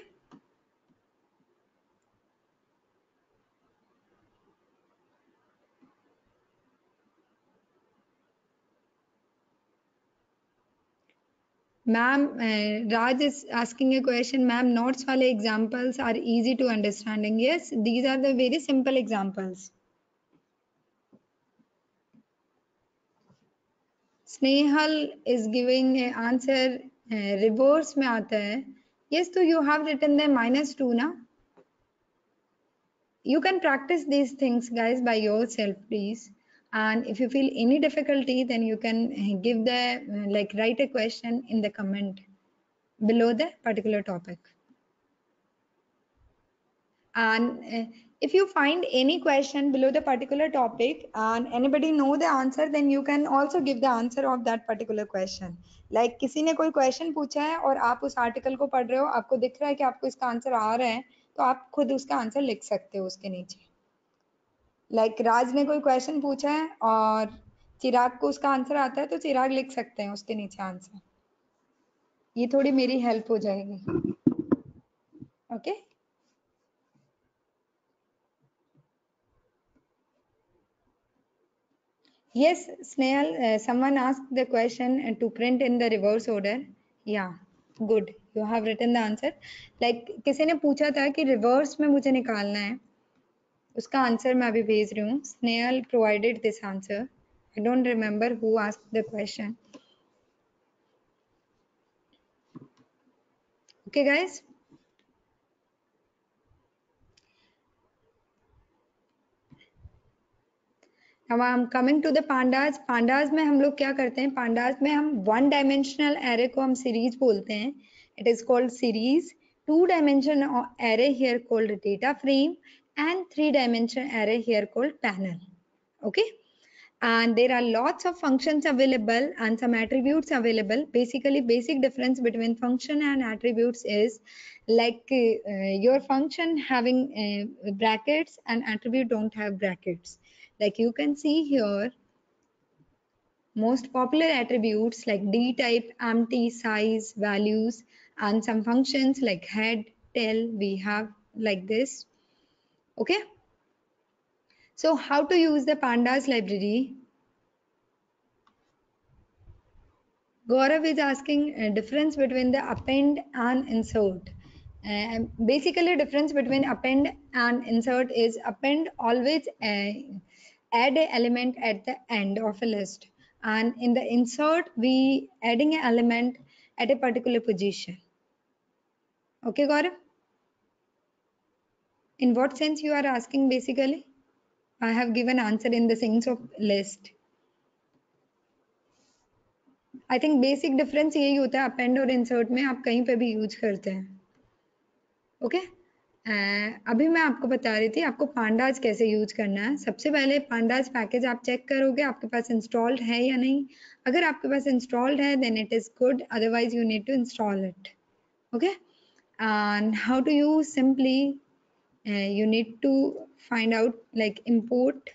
Ma'am, uh, Raj is asking a question. Ma'am, notes wale examples are easy to understanding. Yes, these are the very simple examples. Snehal is giving an answer uh, reverse में आता है. Yes, so you have written the minus two ना. You can practice these things, guys, by yourself, please. And if you feel any difficulty, then you can uh, give the uh, like write a question in the comment below the particular topic. And uh, if you find any question below the particular topic and anybody know the answer, then you can also give the answer of that particular question. Like किसी ने कोई question पूछा है और आप उस article को पढ़ रहे हो, आपको दिख रहा है कि आपको इसका answer आ रहा है, तो आप खुद उसका answer लिख सकते हो उसके नीचे. Like राज ने कोई question पूछा है और चिराग को उसका answer आता है, तो चिराग लिख सकते हैं उसके नीचे answer. ये थोड़ी मेरी help हो जाएगी. Okay? Yes, Snehal, uh, someone asked the question uh, to print in the reverse order. Yeah, good. You have written the answer. Like किसी ने पूछा था कि reverse में मुझे निकालना है. उसका answer मैं अभी भेज रही हूँ. Snehal provided this answer. I don't remember who asked the question. Okay, guys. Now I'm coming to the pandas. Pandas में हम लोग क्या करते हैं? Pandas में हम one dimensional array को हम series बोलते हैं. It is called series. Two dimensional array here called data frame and three dimensional array here called panel. Okay. And there are lots of functions available and some attributes available. Basically, basic difference between function and attributes is like uh, your function having uh, brackets and attribute don't have brackets. Like you can see here, most popular attributes like D type, empty, size, values, and some functions like head, tail, we have like this. Okay. So how to use the pandas library? Gaurav is asking a difference between the append and insert. Uh, basically, difference between append and insert is append always uh, add an element at the end of a list, and in the insert we adding an element at a particular position. Okay, Gaurav? In what sense you are asking basically? I have given answer in the sense of list. I think basic difference यही होता है append और insert में, आप कहीं पे भी use करते हैं. Okay okay? uh, अभी मैं आपको बता रही थी आपको पांडाज कैसे यूज करना है. सबसे पहले पांडाज पैकेज आप चेक करोगे आपके पास इंस्टॉल्ड है या नहीं. अगर आपके पास इंस्टॉल्ड है then it is good, otherwise you need to install it. Okay, And how do you simply, uh, you need to find out like import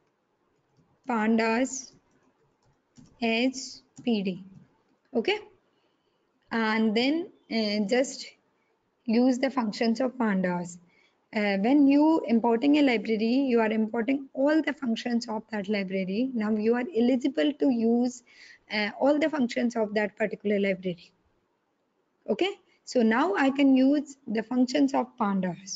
pandas as P D, okay? And then uh, just use the functions of pandas. Uh, when you importing a library, you are importing all the functions of that library. Now you are eligible to use uh, all the functions of that particular library. Okay, so now I can use the functions of pandas.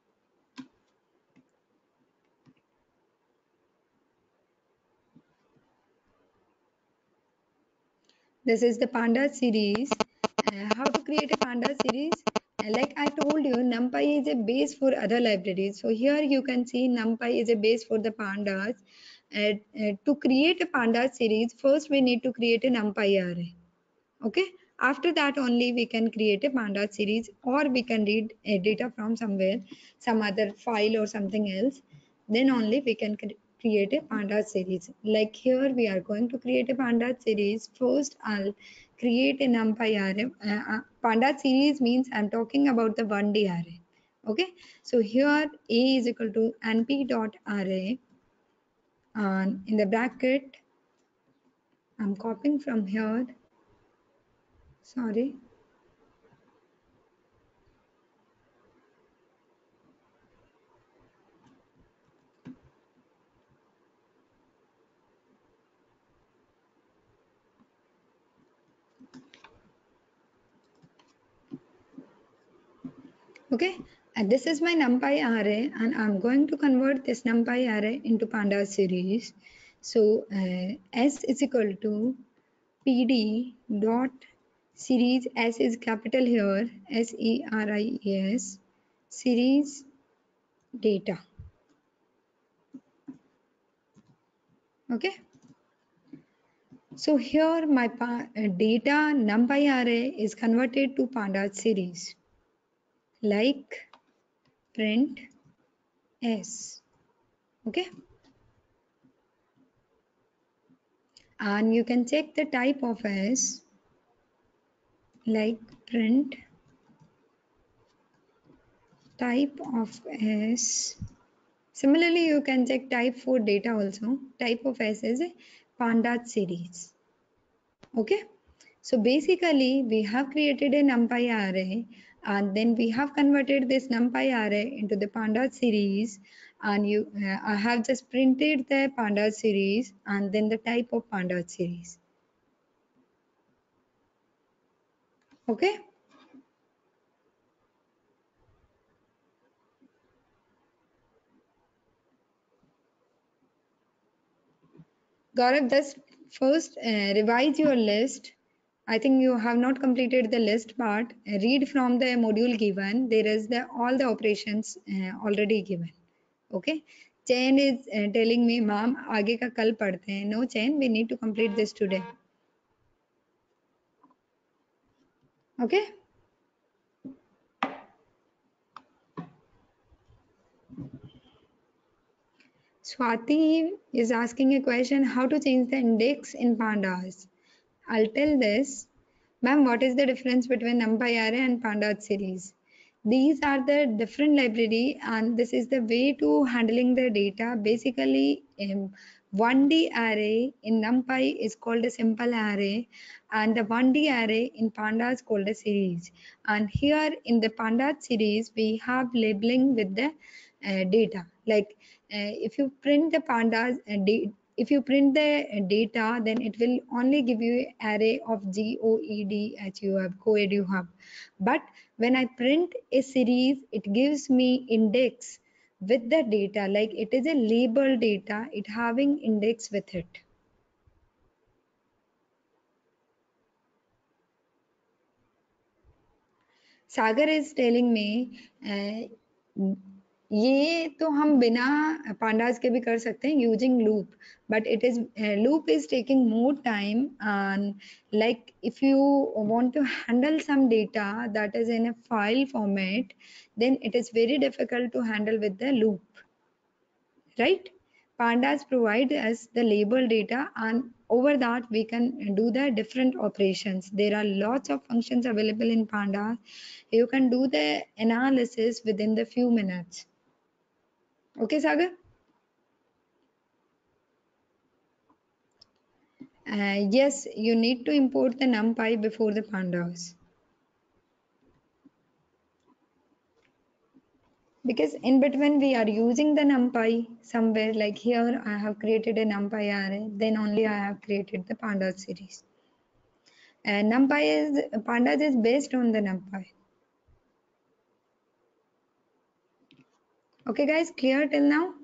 This is the panda series. Uh, how to create a panda series? Uh, like I told you, NumPy is a base for other libraries. So here you can see NumPy is a base for the pandas. Uh, uh, to create a panda series, first we need to create a NumPy array. Okay, after that only we can create a panda series, or we can read a data from somewhere, some other file or something else. Then only we can cre create a panda series. Like here we are going to create a panda series. First I'll create a numpy array. Uh, uh, panda series means I'm talking about the one D array. Okay, so here a is equal to np dot array, and in the bracket I'm copying from here, sorry. Okay, and this is my numpy array, and I'm going to convert this numpy array into pandas series. So uh, s is equal to pd dot series, s is capital here, s e r i e s, series data. Okay, so here my pa uh, data numpy array is converted to pandas series, like print s. Okay, and you can check the type of s, like print type of s. Similarly, you can check type for data also. Type of s is a pandas series. Okay, so basically we have created a numpy array, and then we have converted this numpy array into the pandas series, and you uh, I have just printed the pandas series and then the type of pandas series. Okay, Gaurav, just first uh, revise your list. I think you have not completed the list part. Uh, read from the module given. There is the all the operations uh, already given. Okay. Chain is uh, telling me, ma'am, आगे का कल पढ़ते हैं. No, Chain, we need to complete this today. Okay. Swati is asking a question, how to change the index in pandas. I'll tell this. Ma'am, what is the difference between NumPy array and pandas series? These are the different library, and this is the way to handling the data. Basically, um, one D array in NumPy is called a simple array, and the one D array in pandas called a series. And here in the pandas series, we have labeling with the uh, data. Like uh, if you print the pandas uh, da- if you print the uh, data, then it will only give you array of G O E D H U Hub, Coedu Hub. But when I print a series, it gives me index with the data, like it is a label data, it having index with it. Sagar is telling me, ये तो हम बिना pandas के भी कर सकते हैं using loop, but it is uh, loop is taking more time, and like if you want to handle some data that is in a file format, then it is very difficult to handle with the loop, right? pandas provide us the label data, and over that we can do the different operations. There are lots of functions available in pandas. You can do the analysis within the few minutes. Okay, Sagar? Uh, yes, you need to import the NumPy before the pandas. Because in between we are using the NumPy somewhere, like here I have created a NumPy array, then only I have created the pandas series. And NumPy is, pandas is based on the NumPy. Okay guys, clear till now?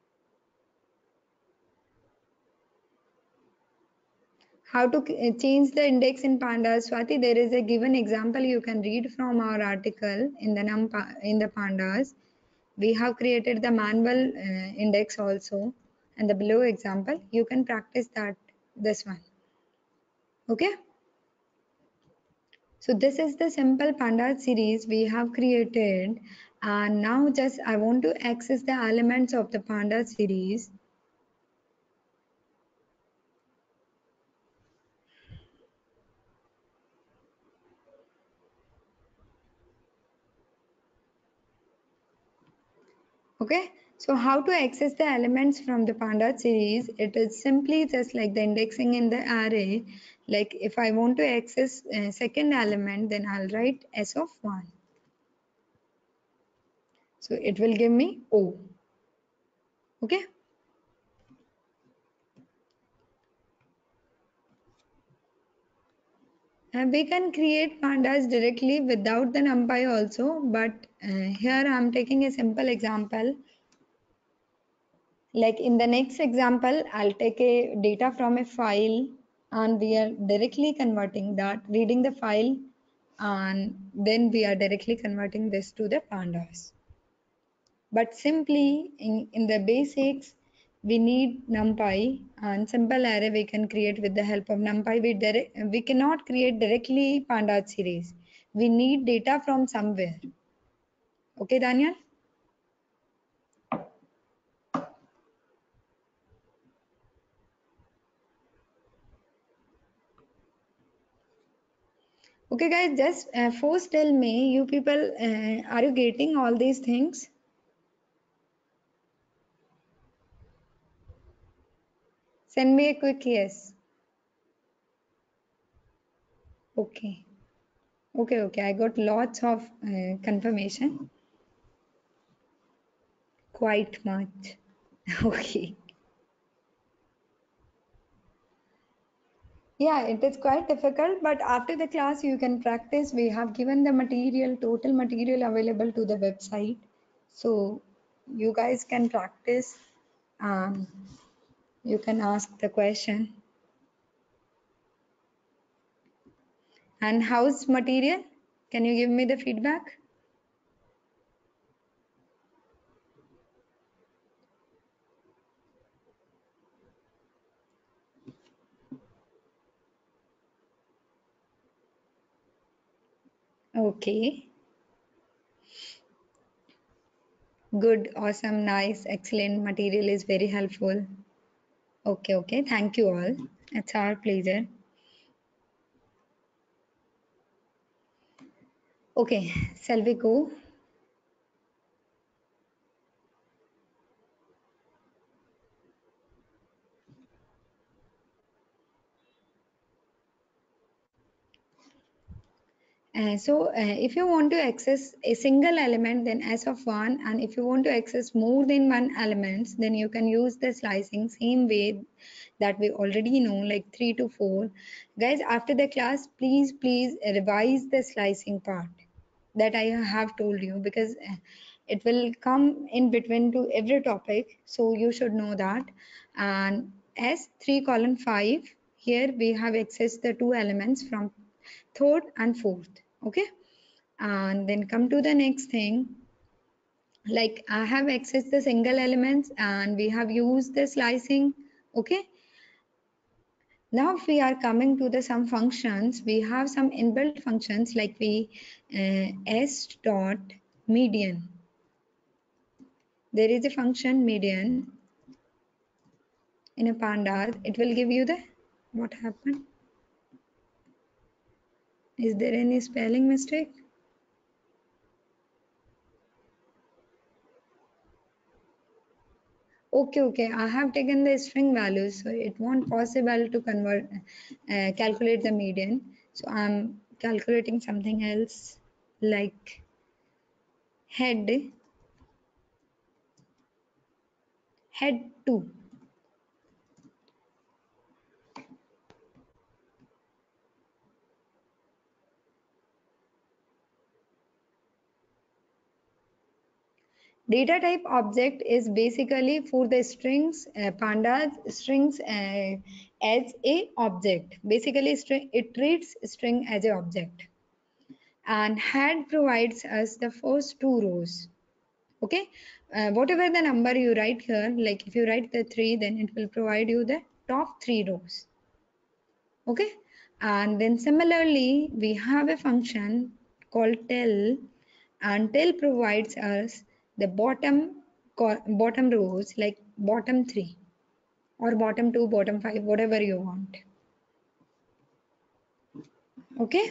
How to change the index in pandas? Swati, there is a given example you can read from our article in the NumPy, in the pandas. We have created the manual uh, index also, and the below example you can practice that, this one. Okay, so this is the simple pandas series we have created, and now just I want to access the elements of the pandas series. Okay, so how to access the elements from the pandas series? It is simply just like the indexing in the array. Like if I want to access a second element, then I'll write s of one. So it will give me O. Okay. And we can create pandas directly without the NumPy also, but uh, here I'm taking a simple example. Like in the next example, I'll take a data from a file and we are directly converting that, reading the file, and then we are directly converting this to the pandas. But simply in, in the basics, we need NumPy, and simple array we can create with the help of NumPy. We, direct, we cannot create directly pandas series. We need data from somewhere. Okay, Daniel? Okay, guys, just uh, first tell me, you people, uh, are you getting all these things? Send me a quick yes. Okay. Okay, okay. I got lots of uh, confirmation. Quite much. Okay. Yeah, it is quite difficult, but after the class you can practice. We have given the material, total material available to the website. So you guys can practice. Um, you can ask the question. And how's material? Can you give me the feedback? Okay. Good, awesome, nice, excellent. Material is very helpful. Okay, okay. Thank you all. It's our pleasure. Okay, shall we go? Uh, so uh, if you want to access a single element, then s of one, and if you want to access more than one elements, then you can use the slicing same way that we already know, like three to four. Guys, after the class, please, please revise the slicing part that I have told you, because uh, it will come in between to every topic. So you should know that. And S three colon five, here we have accessed the two elements from third and fourth. Okay, and then come to the next thing, like I have accessed the single elements and we have used the slicing. Okay, now if we are coming to the some functions, we have some inbuilt functions, like we uh, s dot median. There is a function median. in a panda, it will give you the, what happened? Is there any spelling mistake? Okay, okay, I have taken the string values, so it won't possible to convert, uh, calculate the median. So I'm calculating something else like head, head two. Data type object is basically for the strings, uh, pandas strings uh, as a object. Basically, string, it treats string as a object. And head provides us the first two rows. Okay, uh, whatever the number you write here, like if you write the three, then it will provide you the top three rows. Okay, and then similarly, we have a function called tell, and tell provides us the bottom bottom rows, like bottom three or bottom two, bottom five, whatever you want. Okay,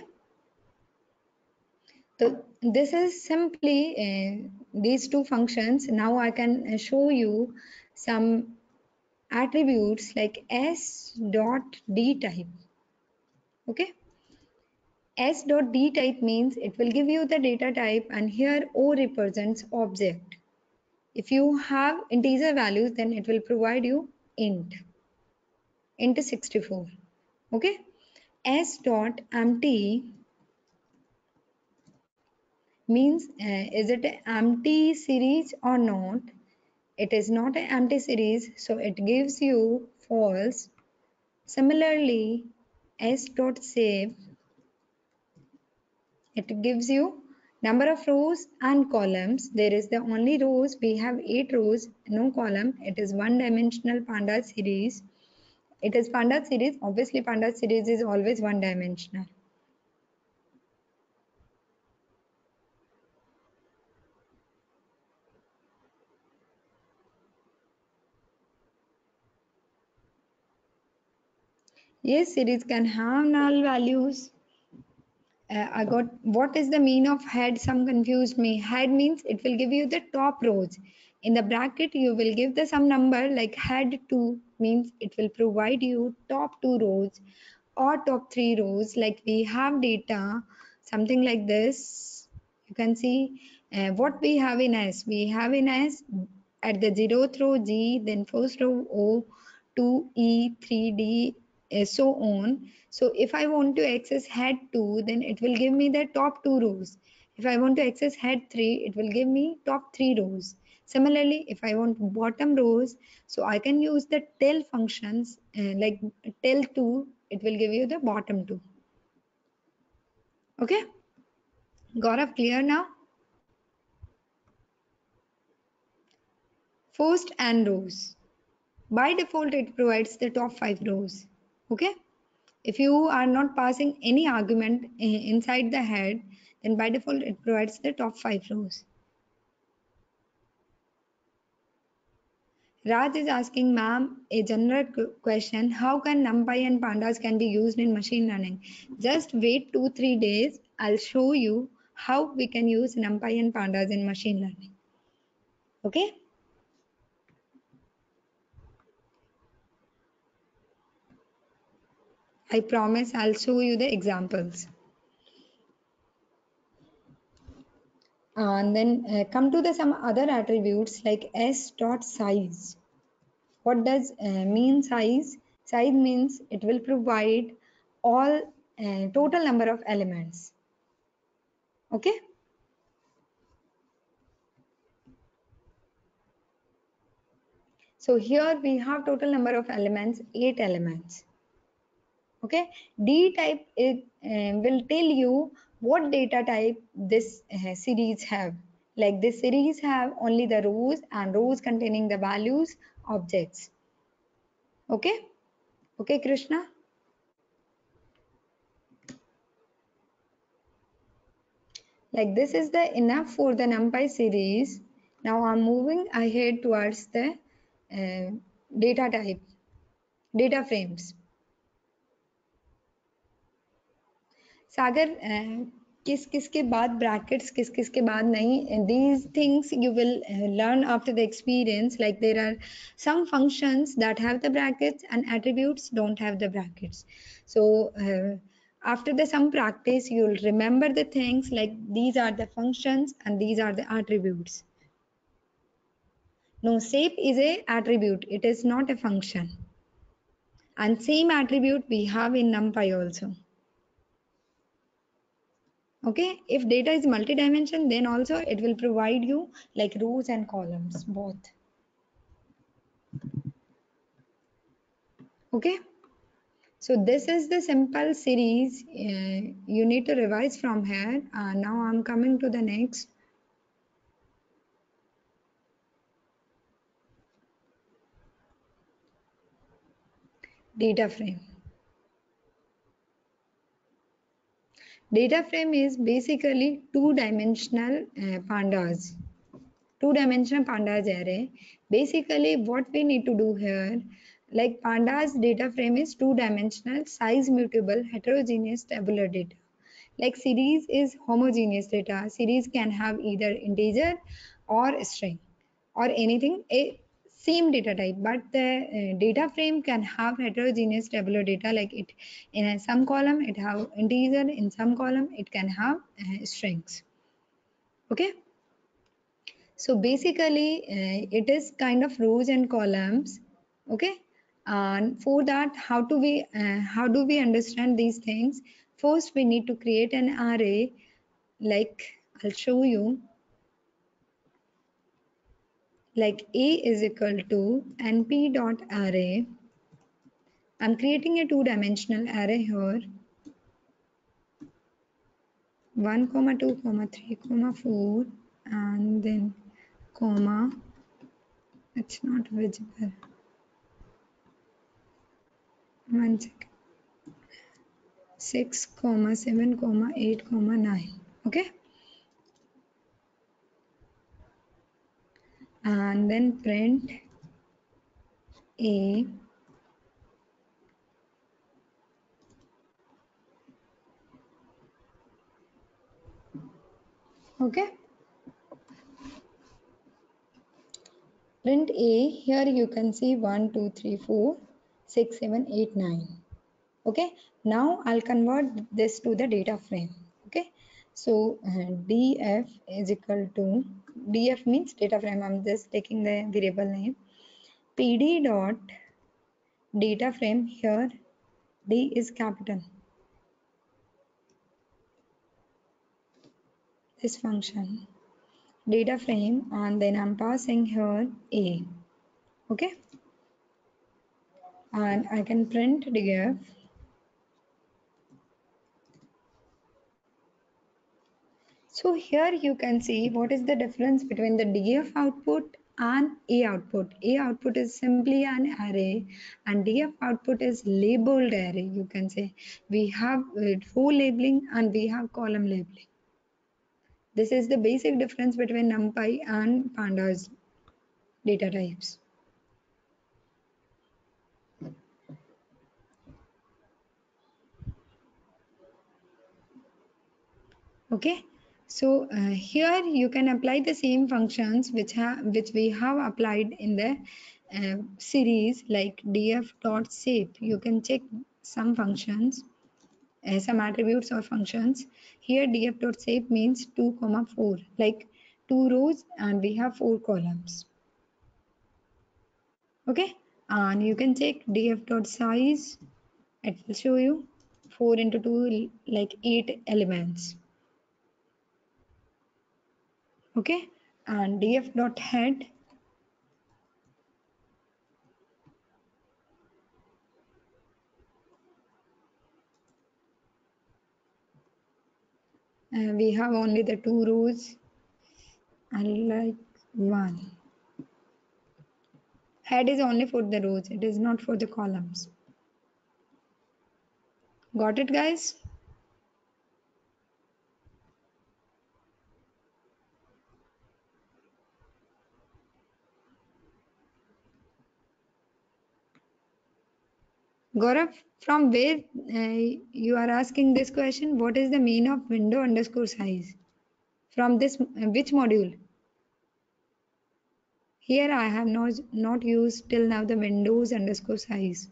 so this is simply uh, these two functions. Now I can show you some attributes like s dot d type. Okay, s dot d type means it will give you the data type, and here O represents object. If you have integer values, then it will provide you int int sixty-four. Okay, s dot empty means uh, is it an empty series or not. It is not an empty series, so it gives you false. Similarly, s dot save, it gives you number of rows and columns. There is the only rows, we have eight rows, no column. It is one dimensional panda series. It is panda series. Obviously, panda series is always one dimensional. Yes, series can have null values. Uh, I got, what is the mean of head? Some confused me. Head means it will give you the top rows. In the bracket, you will give the some number like head two means it will provide you top two rows or top three rows. Like we have data, something like this. You can see uh, what we have in S. We have in S at the zeroth row G, then first row O, two E, three D, uh, so on. So if I want to access head two, then it will give me the top two rows. If I want to access head three, it will give me top three rows. Similarly, if I want bottom rows, so I can use the tell functions uh, like tell two, it will give you the bottom two. Okay, Gaurav, clear now? First and rows. By default, it provides the top five rows. Okay. If you are not passing any argument inside the head, then by default it provides the top five rows. Raj is asking, ma'am, a general question. How can NumPy and pandas can be used in machine learning? Just wait two, three days. I'll show you how we can use NumPy and pandas in machine learning. Okay? I promise I'll show you the examples. And then uh, come to the some other attributes like s dot size. What does uh, mean size? Size means it will provide all uh, total number of elements. Okay. So here we have total number of elements, eight elements. Okay. D type it uh, will tell you what data type this uh, series have. Like this series have only the rows and rows containing the values objects. Okay. Okay, Krishna. Like this is the enough for the NumPy series. Now I'm moving ahead towards the uh, data type. data frames. Sagar uh, किस किस के बाद brackets, किस किस के बाद नहीं, these things you will uh, learn after the experience. Like there are some functions that have the brackets and attributes don't have the brackets. So uh, after the some practice you'll remember the things like these are the functions and these are the attributes. No, shape is a attribute, it is not a function. And same attribute we have in NumPy also. Okay, if data is multi-dimension, then also it will provide you like rows and columns both. Okay, so this is the simple series uh, you need to revise from here. Uh, now I'm coming to the next. Data frame. Data frame is basically two-dimensional uh, pandas. Two-dimensional pandas array. Basically, what we need to do here, like pandas data frame is two-dimensional, size mutable, heterogeneous tabular data. Like series is homogeneous data. Series can have either integer or string or anything, a same data type, but the uh, data frame can have heterogeneous tabular data. Like it in a, some column it have integer, in some column it can have uh, strings. Okay, so basically uh, it is kind of rows and columns. Okay, and for that how do we uh, how do we understand these things? First we need to create an array. Like I'll show you. Like a is equal to np dot array. I'm creating a two dimensional array here. one comma two comma three comma four and then comma, it's not visible, one second, six comma seven comma eight comma nine. Okay, and then print a. Okay, print a. Here you can see one two three four six seven eight nine. Okay, now I'll convert this to the data frame. Okay, so uh, df is equal to, df means data frame, I'm just taking the variable name, pd dot data frame. Here d is capital, this function data frame, and then I'm passing here a. Okay, and I can print df. So here you can see what is the difference between the df output and a output. A output is simply an array and df output is labeled array. You can say we have row labeling and we have column labeling. This is the basic difference between NumPy and pandas data types. Okay, so uh, here you can apply the same functions which have which we have applied in the uh, series, like df dot shape. You can check some functions, uh, some attributes or functions. Here df dot shape means two comma four, like two rows and we have four columns. Okay, and you can check df dot size. It will show you four into two, like eight elements. Okay, and df dot head. Uh, we have only the two rows, unlike one. Head is only for the rows, it is not for the columns. Got it, guys? Gaurav, from where uh, you are asking this question? What is the mean of window underscore size? From this, uh, which module? Here I have not, not used till now the windows underscore size.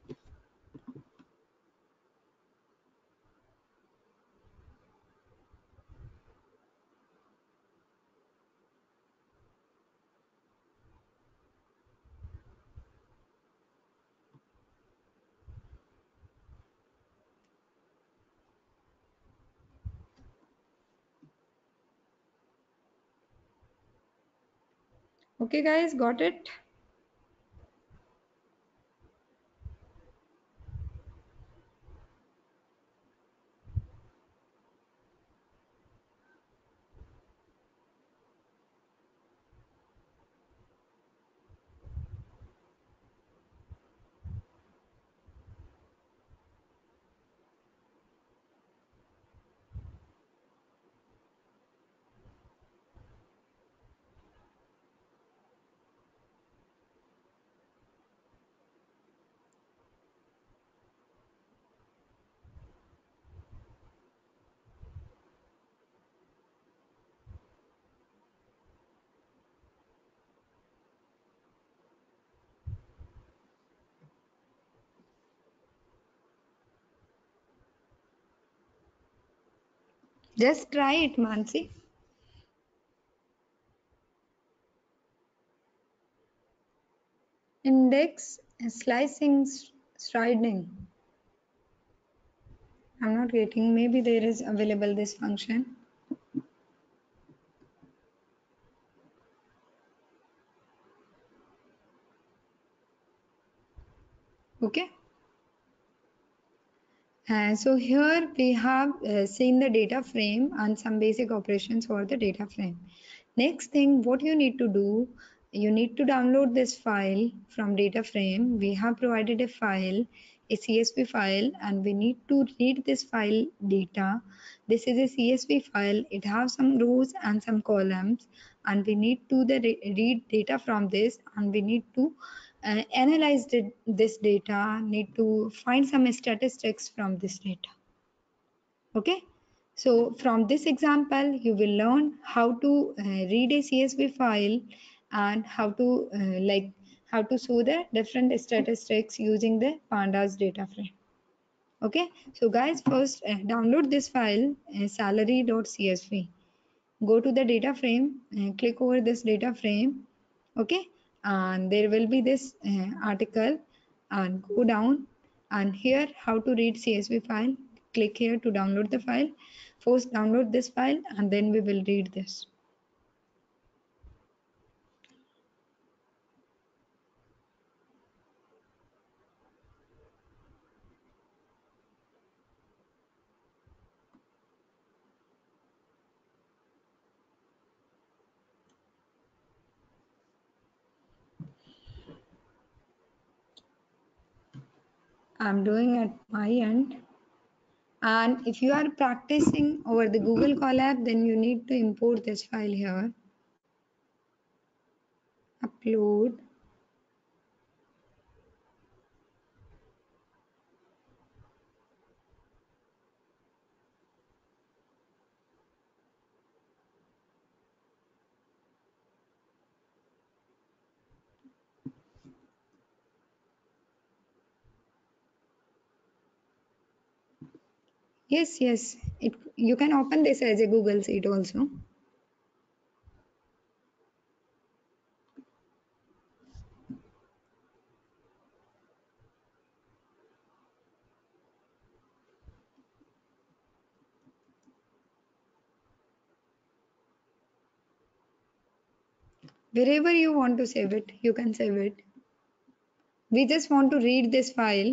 Okay guys, got it? Just try it, Mansi. Index slicing striding. I'm not getting. Maybe there is available this function. Okay. Uh, so here we have uh, seen the data frame and some basic operations for the data frame. Next thing, what you need to do, you need to download this file from data frame. We have provided a file, a C S V file, and we need to read this file data. This is a C S V file. It has some rows and some columns, and we need to the re read data from this, and we need to uh, analyze the, this data, need to find some statistics from this data. Okay, so from this example, you will learn how to uh, read a C S V file and how to uh, like how to show the different statistics using the pandas data frame. Okay, so guys, first uh, download this file uh, salary.csv. Go to the data frame and click over this data frame. Okay, and there will be this uh, article, and go down, and here how to read C S V file. Click here to download the file. First download this file and then we will read this. I'm doing at my end. And if you are practicing over the Google Colab, then you need to import this file here. Upload. Yes, yes. It, you can open this as a Google Sheet also. Wherever you want to save it, you can save it. We just want to read this file.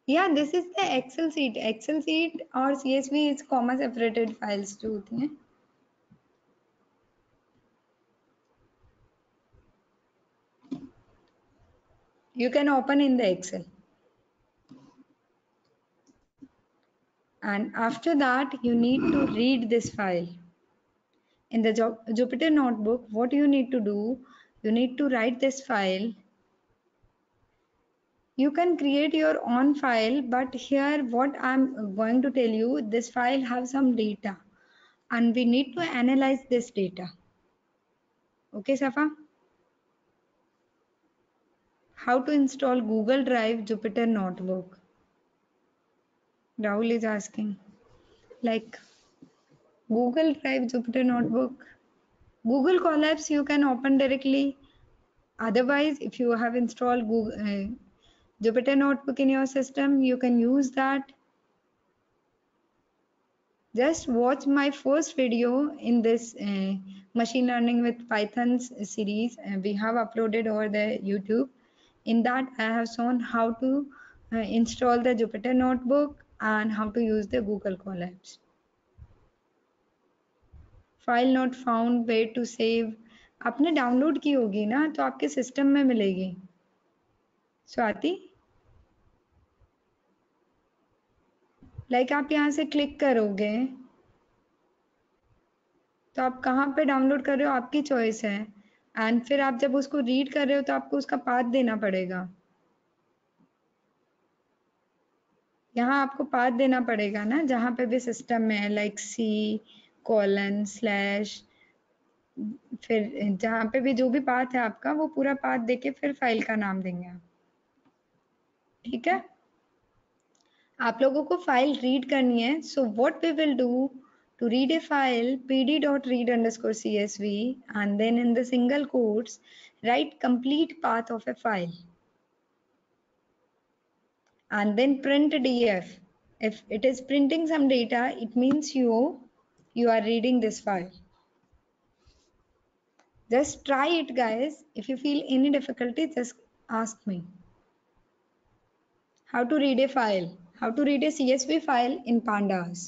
Yeah, this is the Excel sheet. Excel sheet और C S V is comma separated files जो होती हैं. You can open in the Excel. And after that, you need to read this file. In the Jupyter Notebook, what you need to do, you need to write this file. You can create your own file, but here what I'm going to tell you, this file has some data and we need to analyze this data. Okay, Safa? How to install Google Drive Jupyter Notebook? Rahul is asking. Like Google Drive Jupyter Notebook. Google Colapse you can open directly. Otherwise, if you have installed Google uh, Jupyter Notebook in your system, you can use that. Just watch my first video in this uh, machine learning with Python's series uh, we have uploaded over the YouTube. In that, I have shown how to uh, install the Jupyter Notebook and how to use the Google Colapse. File not found where to save. आपने download की होगी ना तो आपके system में मिलेगी. Swati, like like आप यहाँ से क्लिक करोगे तो आप कहाँ पे डाउनलोड कर रहे हो आपकी चॉइस है. एंड फिर आप जब उसको रीड कर रहे हो तो आपको उसका पाथ देना पड़ेगा. यहाँ आपको पाथ देना पड़ेगा ना जहाँ पे भी सिस्टम में है, लाइक सी कॉलन स्लैश, फिर जहाँ पे भी जो भी पाथ है आपका वो पूरा पाथ देके फिर फाइल का नाम देंगे आप. ठीक है, आप लोगों को फाइल रीड करनी है. So what we will do to read a file pd.read underscore csv and then in the single quotes write complete path of a file and then print df. If it is printing some data, it means you you are reading this file. Just try it, guys. If you feel any difficulty, just ask me. How to read a file, how to read a csv file in pandas.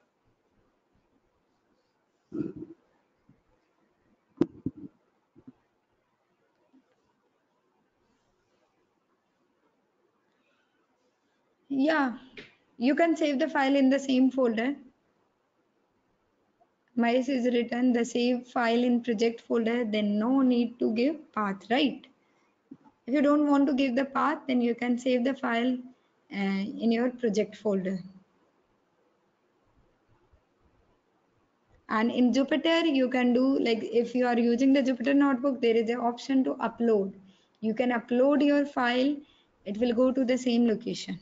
Yeah, you can save the file in the same folder. Mice is written the save file in project folder, then no need to give path, right? If you don't want to give the path, then you can save the file uh, in your project folder. And in Jupyter, you can do, like if you are using the Jupyter Notebook, there is an option to upload. You can upload your file, it will go to the same location.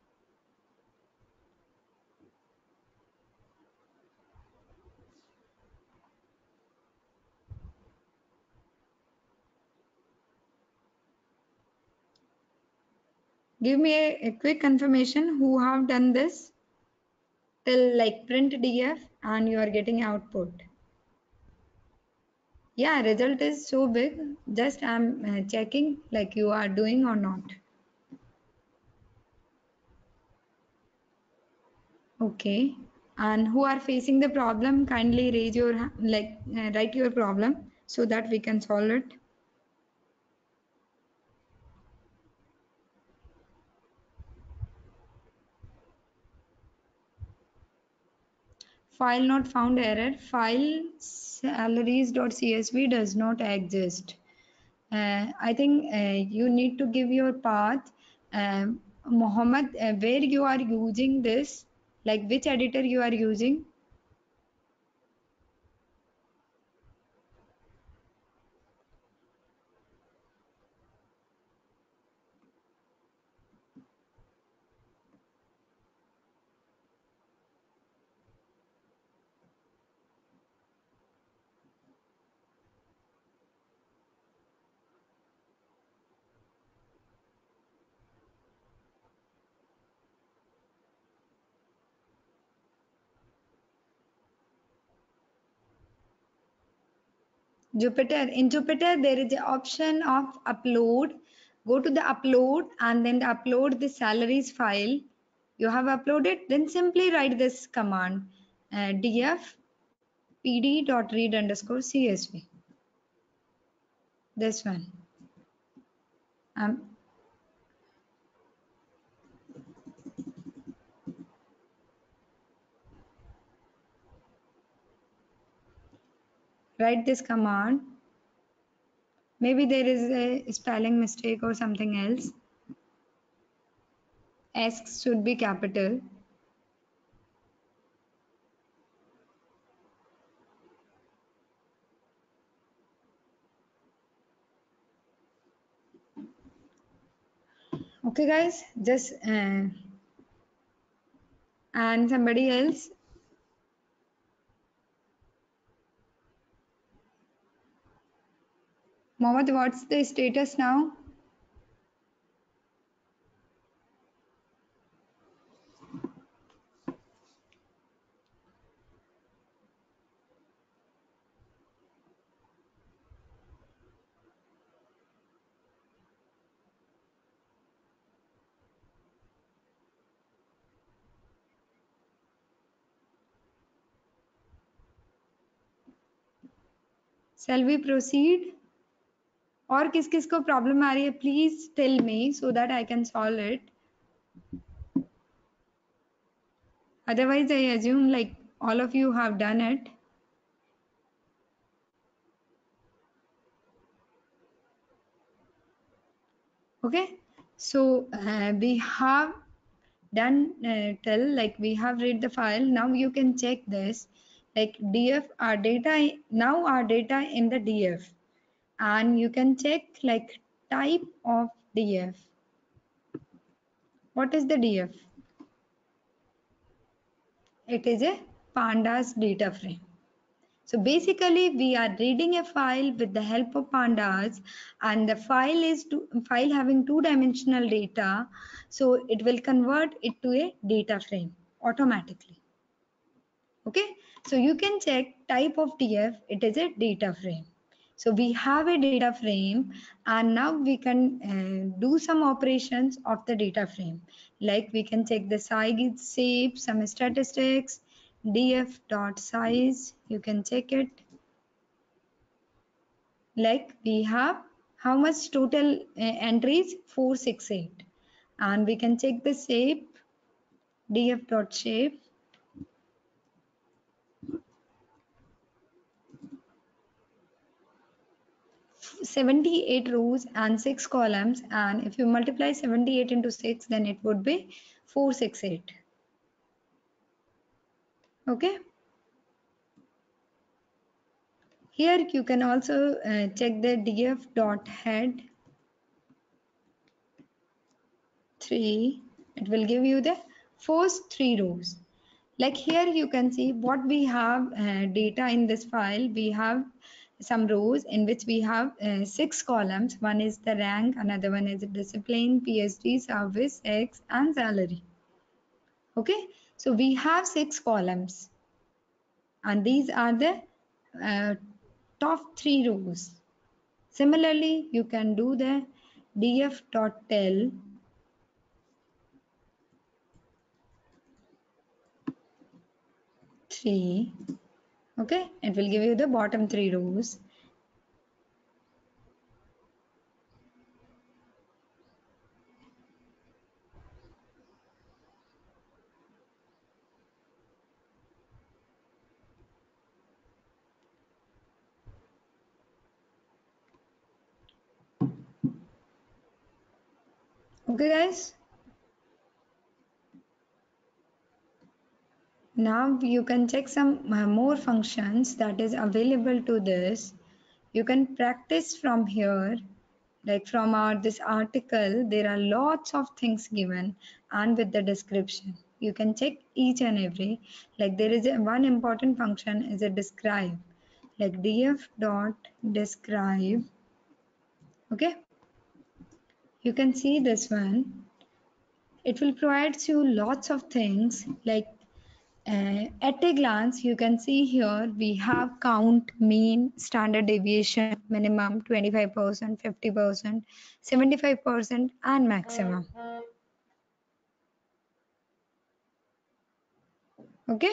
Give me a, a quick confirmation who have done this till like print df and you are getting output. Yeah, result is so big. Just I'm uh, checking like you are doing or not. Okay. And who are facing the problem, kindly raise your ha- like uh, write your problem so that we can solve it. File not found error. File salaries.csv does not exist. Uh, I think uh, you need to give your path. Um, Mohammed, uh, where you are using this, like which editor you are using. Jupyter. In Jupyter, there is an option of upload. go to the upload and then upload the salaries file. You have uploaded, then simply write this command, uh, df pd.read underscore csv. This one. Um, write this command. Maybe there is a spelling mistake or something else. S should be capital. Okay, guys, just uh, and somebody else. Mohammed, what's the status now? Shall we proceed? और किस किस को problem आ रही है, please tell me so that I can solve it. Otherwise, I assume like all of you have done it. Okay, so uh, we have done uh, till like we have read the file. Now you can check this, like df our data, now our data in the df, and you can check like type of df. What is the df? It is a pandas data frame. So basically we are reading a file with the help of pandas, and the file is to, file having two dimensional data, so it will convert it to a data frame automatically. Okay, so you can check type of df, it is a data frame. So we have a data frame, and now we can uh, do some operations of the data frame, like we can check the size, shape, some statistics, df dot size, you can check it. Like we have how much total uh, entries, four six eight, and we can check the shape, df dot shape. seventy-eight rows and six columns, and if you multiply seventy-eight into six, then it would be four sixty-eight. Okay, here you can also uh, check the df dot head three, it will give you the first three rows. Like here you can see what we have uh, data in this file. We have some rows in which we have uh, six columns. One is the rank, another one is discipline, phd, service, x, and salary. Okay, so we have six columns, and these are the uh, top three rows. Similarly, you can do the df.tell three. Okay, it will give you the bottom three rows. Okay, guys. Now you can check some uh, more functions that is available to this. You can practice from here, like from our this article. There are lots of things given, and with the description you can check each and every. Like there is a one important function is a describe, like df dot describe. Okay, you can see this one. It will provide you lots of things, like Uh, at a glance, you can see here we have count, mean, standard deviation, minimum, twenty-five percent, fifty percent, seventy-five percent, and maximum. Okay.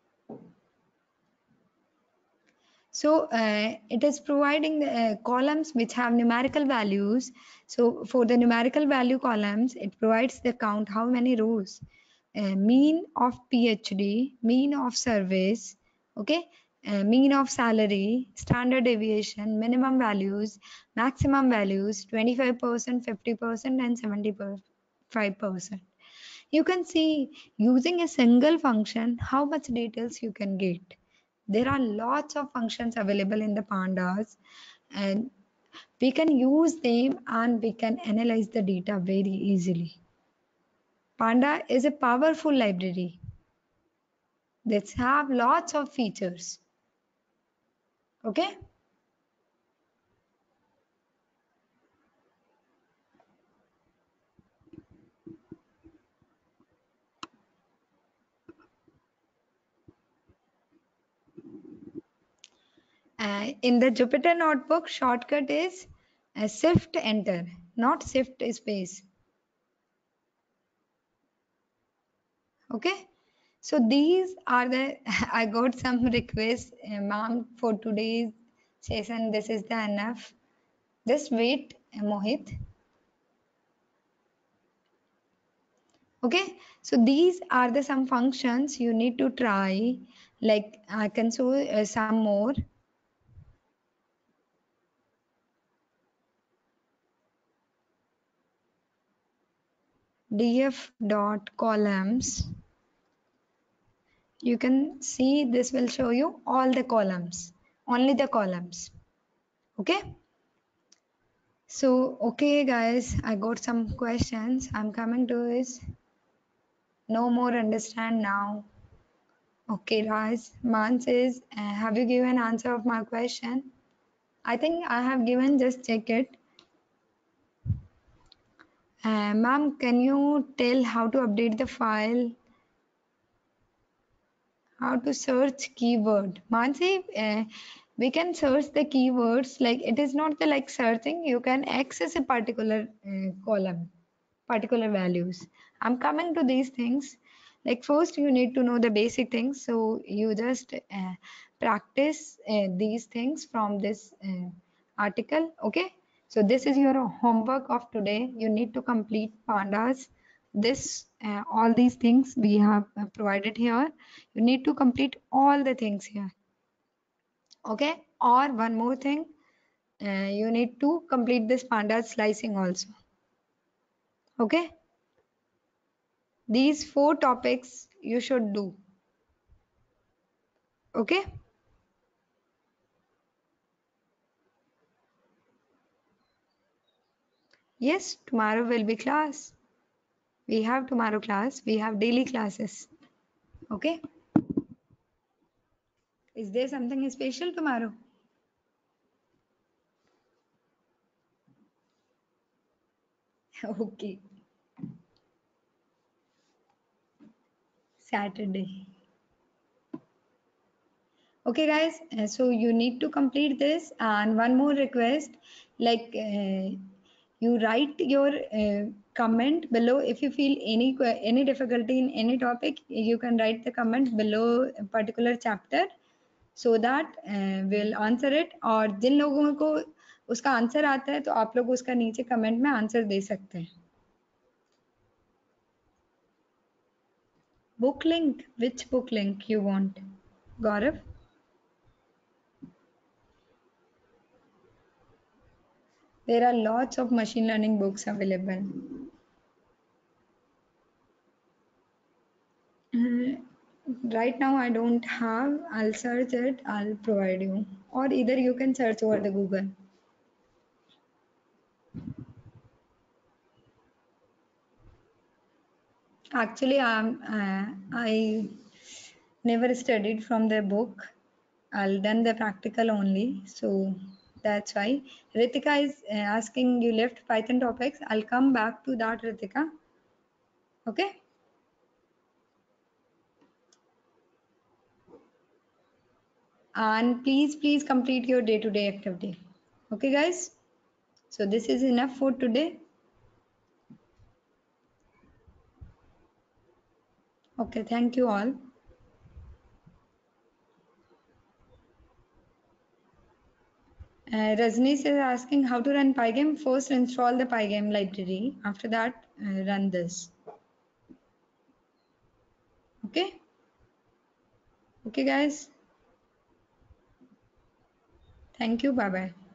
So uh, it is providing the uh, columns which have numerical values. So for the numerical value columns, it provides the count, how many rows, uh, mean of PhD, mean of service, okay, uh, mean of salary, standard deviation, minimum values, maximum values, twenty-five percent, fifty percent, and seventy-five percent. You can see using a single function how much details you can get. There are lots of functions available in the pandas, and we can use them and we can analyze the data very easily. Panda is a powerful library that have lots of features. Okay. Uh, in the Jupyter Notebook, shortcut is uh, shift enter, not shift space. Okay. So these are the, I got some requests, uh, ma'am, for today's session. This is the enough. Just wait, uh, Mohit. Okay. So these are the some functions you need to try. Like I can show uh, some more. Df dot columns. You can see this will show you all the columns, only the columns. Okay. So, okay guys, I got some questions. I'm coming to is no more understand now. Okay guys, Man says, uh, have you given answer of my question? I think I have given, just check it. Uh, Ma'am, can you tell how to update the file? How to search keyword? Mansi, uh, we can search the keywords, like it is not the like searching, you can access a particular uh, column, particular values. I'm coming to these things. Like first you need to know the basic things. So you just uh, practice uh, these things from this uh, article. Okay. So this is your homework of today. You need to complete pandas. This uh, all these things we have uh, provided here. You need to complete all the things here. Okay. Or one more thing, uh, you need to complete this pandas slicing also. Okay. These four topics you should do. Okay. Yes, tomorrow will be class. We have tomorrow class. We have daily classes. Okay. Is there something special tomorrow? Okay. Saturday. Okay guys, uh, so you need to complete this, and one more request, like uh, you write your uh, comment below. If you feel any que- any difficulty in any topic, you can write the comment below a particular chapter, so that uh, we'll answer it. और जिन लोगों को उसका answer आता है तो आप लोग उसका नीचे कमेंट में आंसर दे सकते हैं. Book link, which book link you want, Gaurav? There are lots of machine learning books available. Uh, right now I don't have. I'll search it. I'll provide you. Or either you can search over the Google. Actually, I'm, uh, I never studied from the book. I'll done the practical only. So that's why. Ritika is uh, asking you left Python topics. I'll come back to that, Ritika. Okay. and please please complete your day-to-day activity. Okay guys, so this is enough for today. Okay, thank you all. Uh, Rajneesh is asking how to run Pygame. First install the Pygame library, after that uh, run this. Okay, okay guys, thank you, bye bye.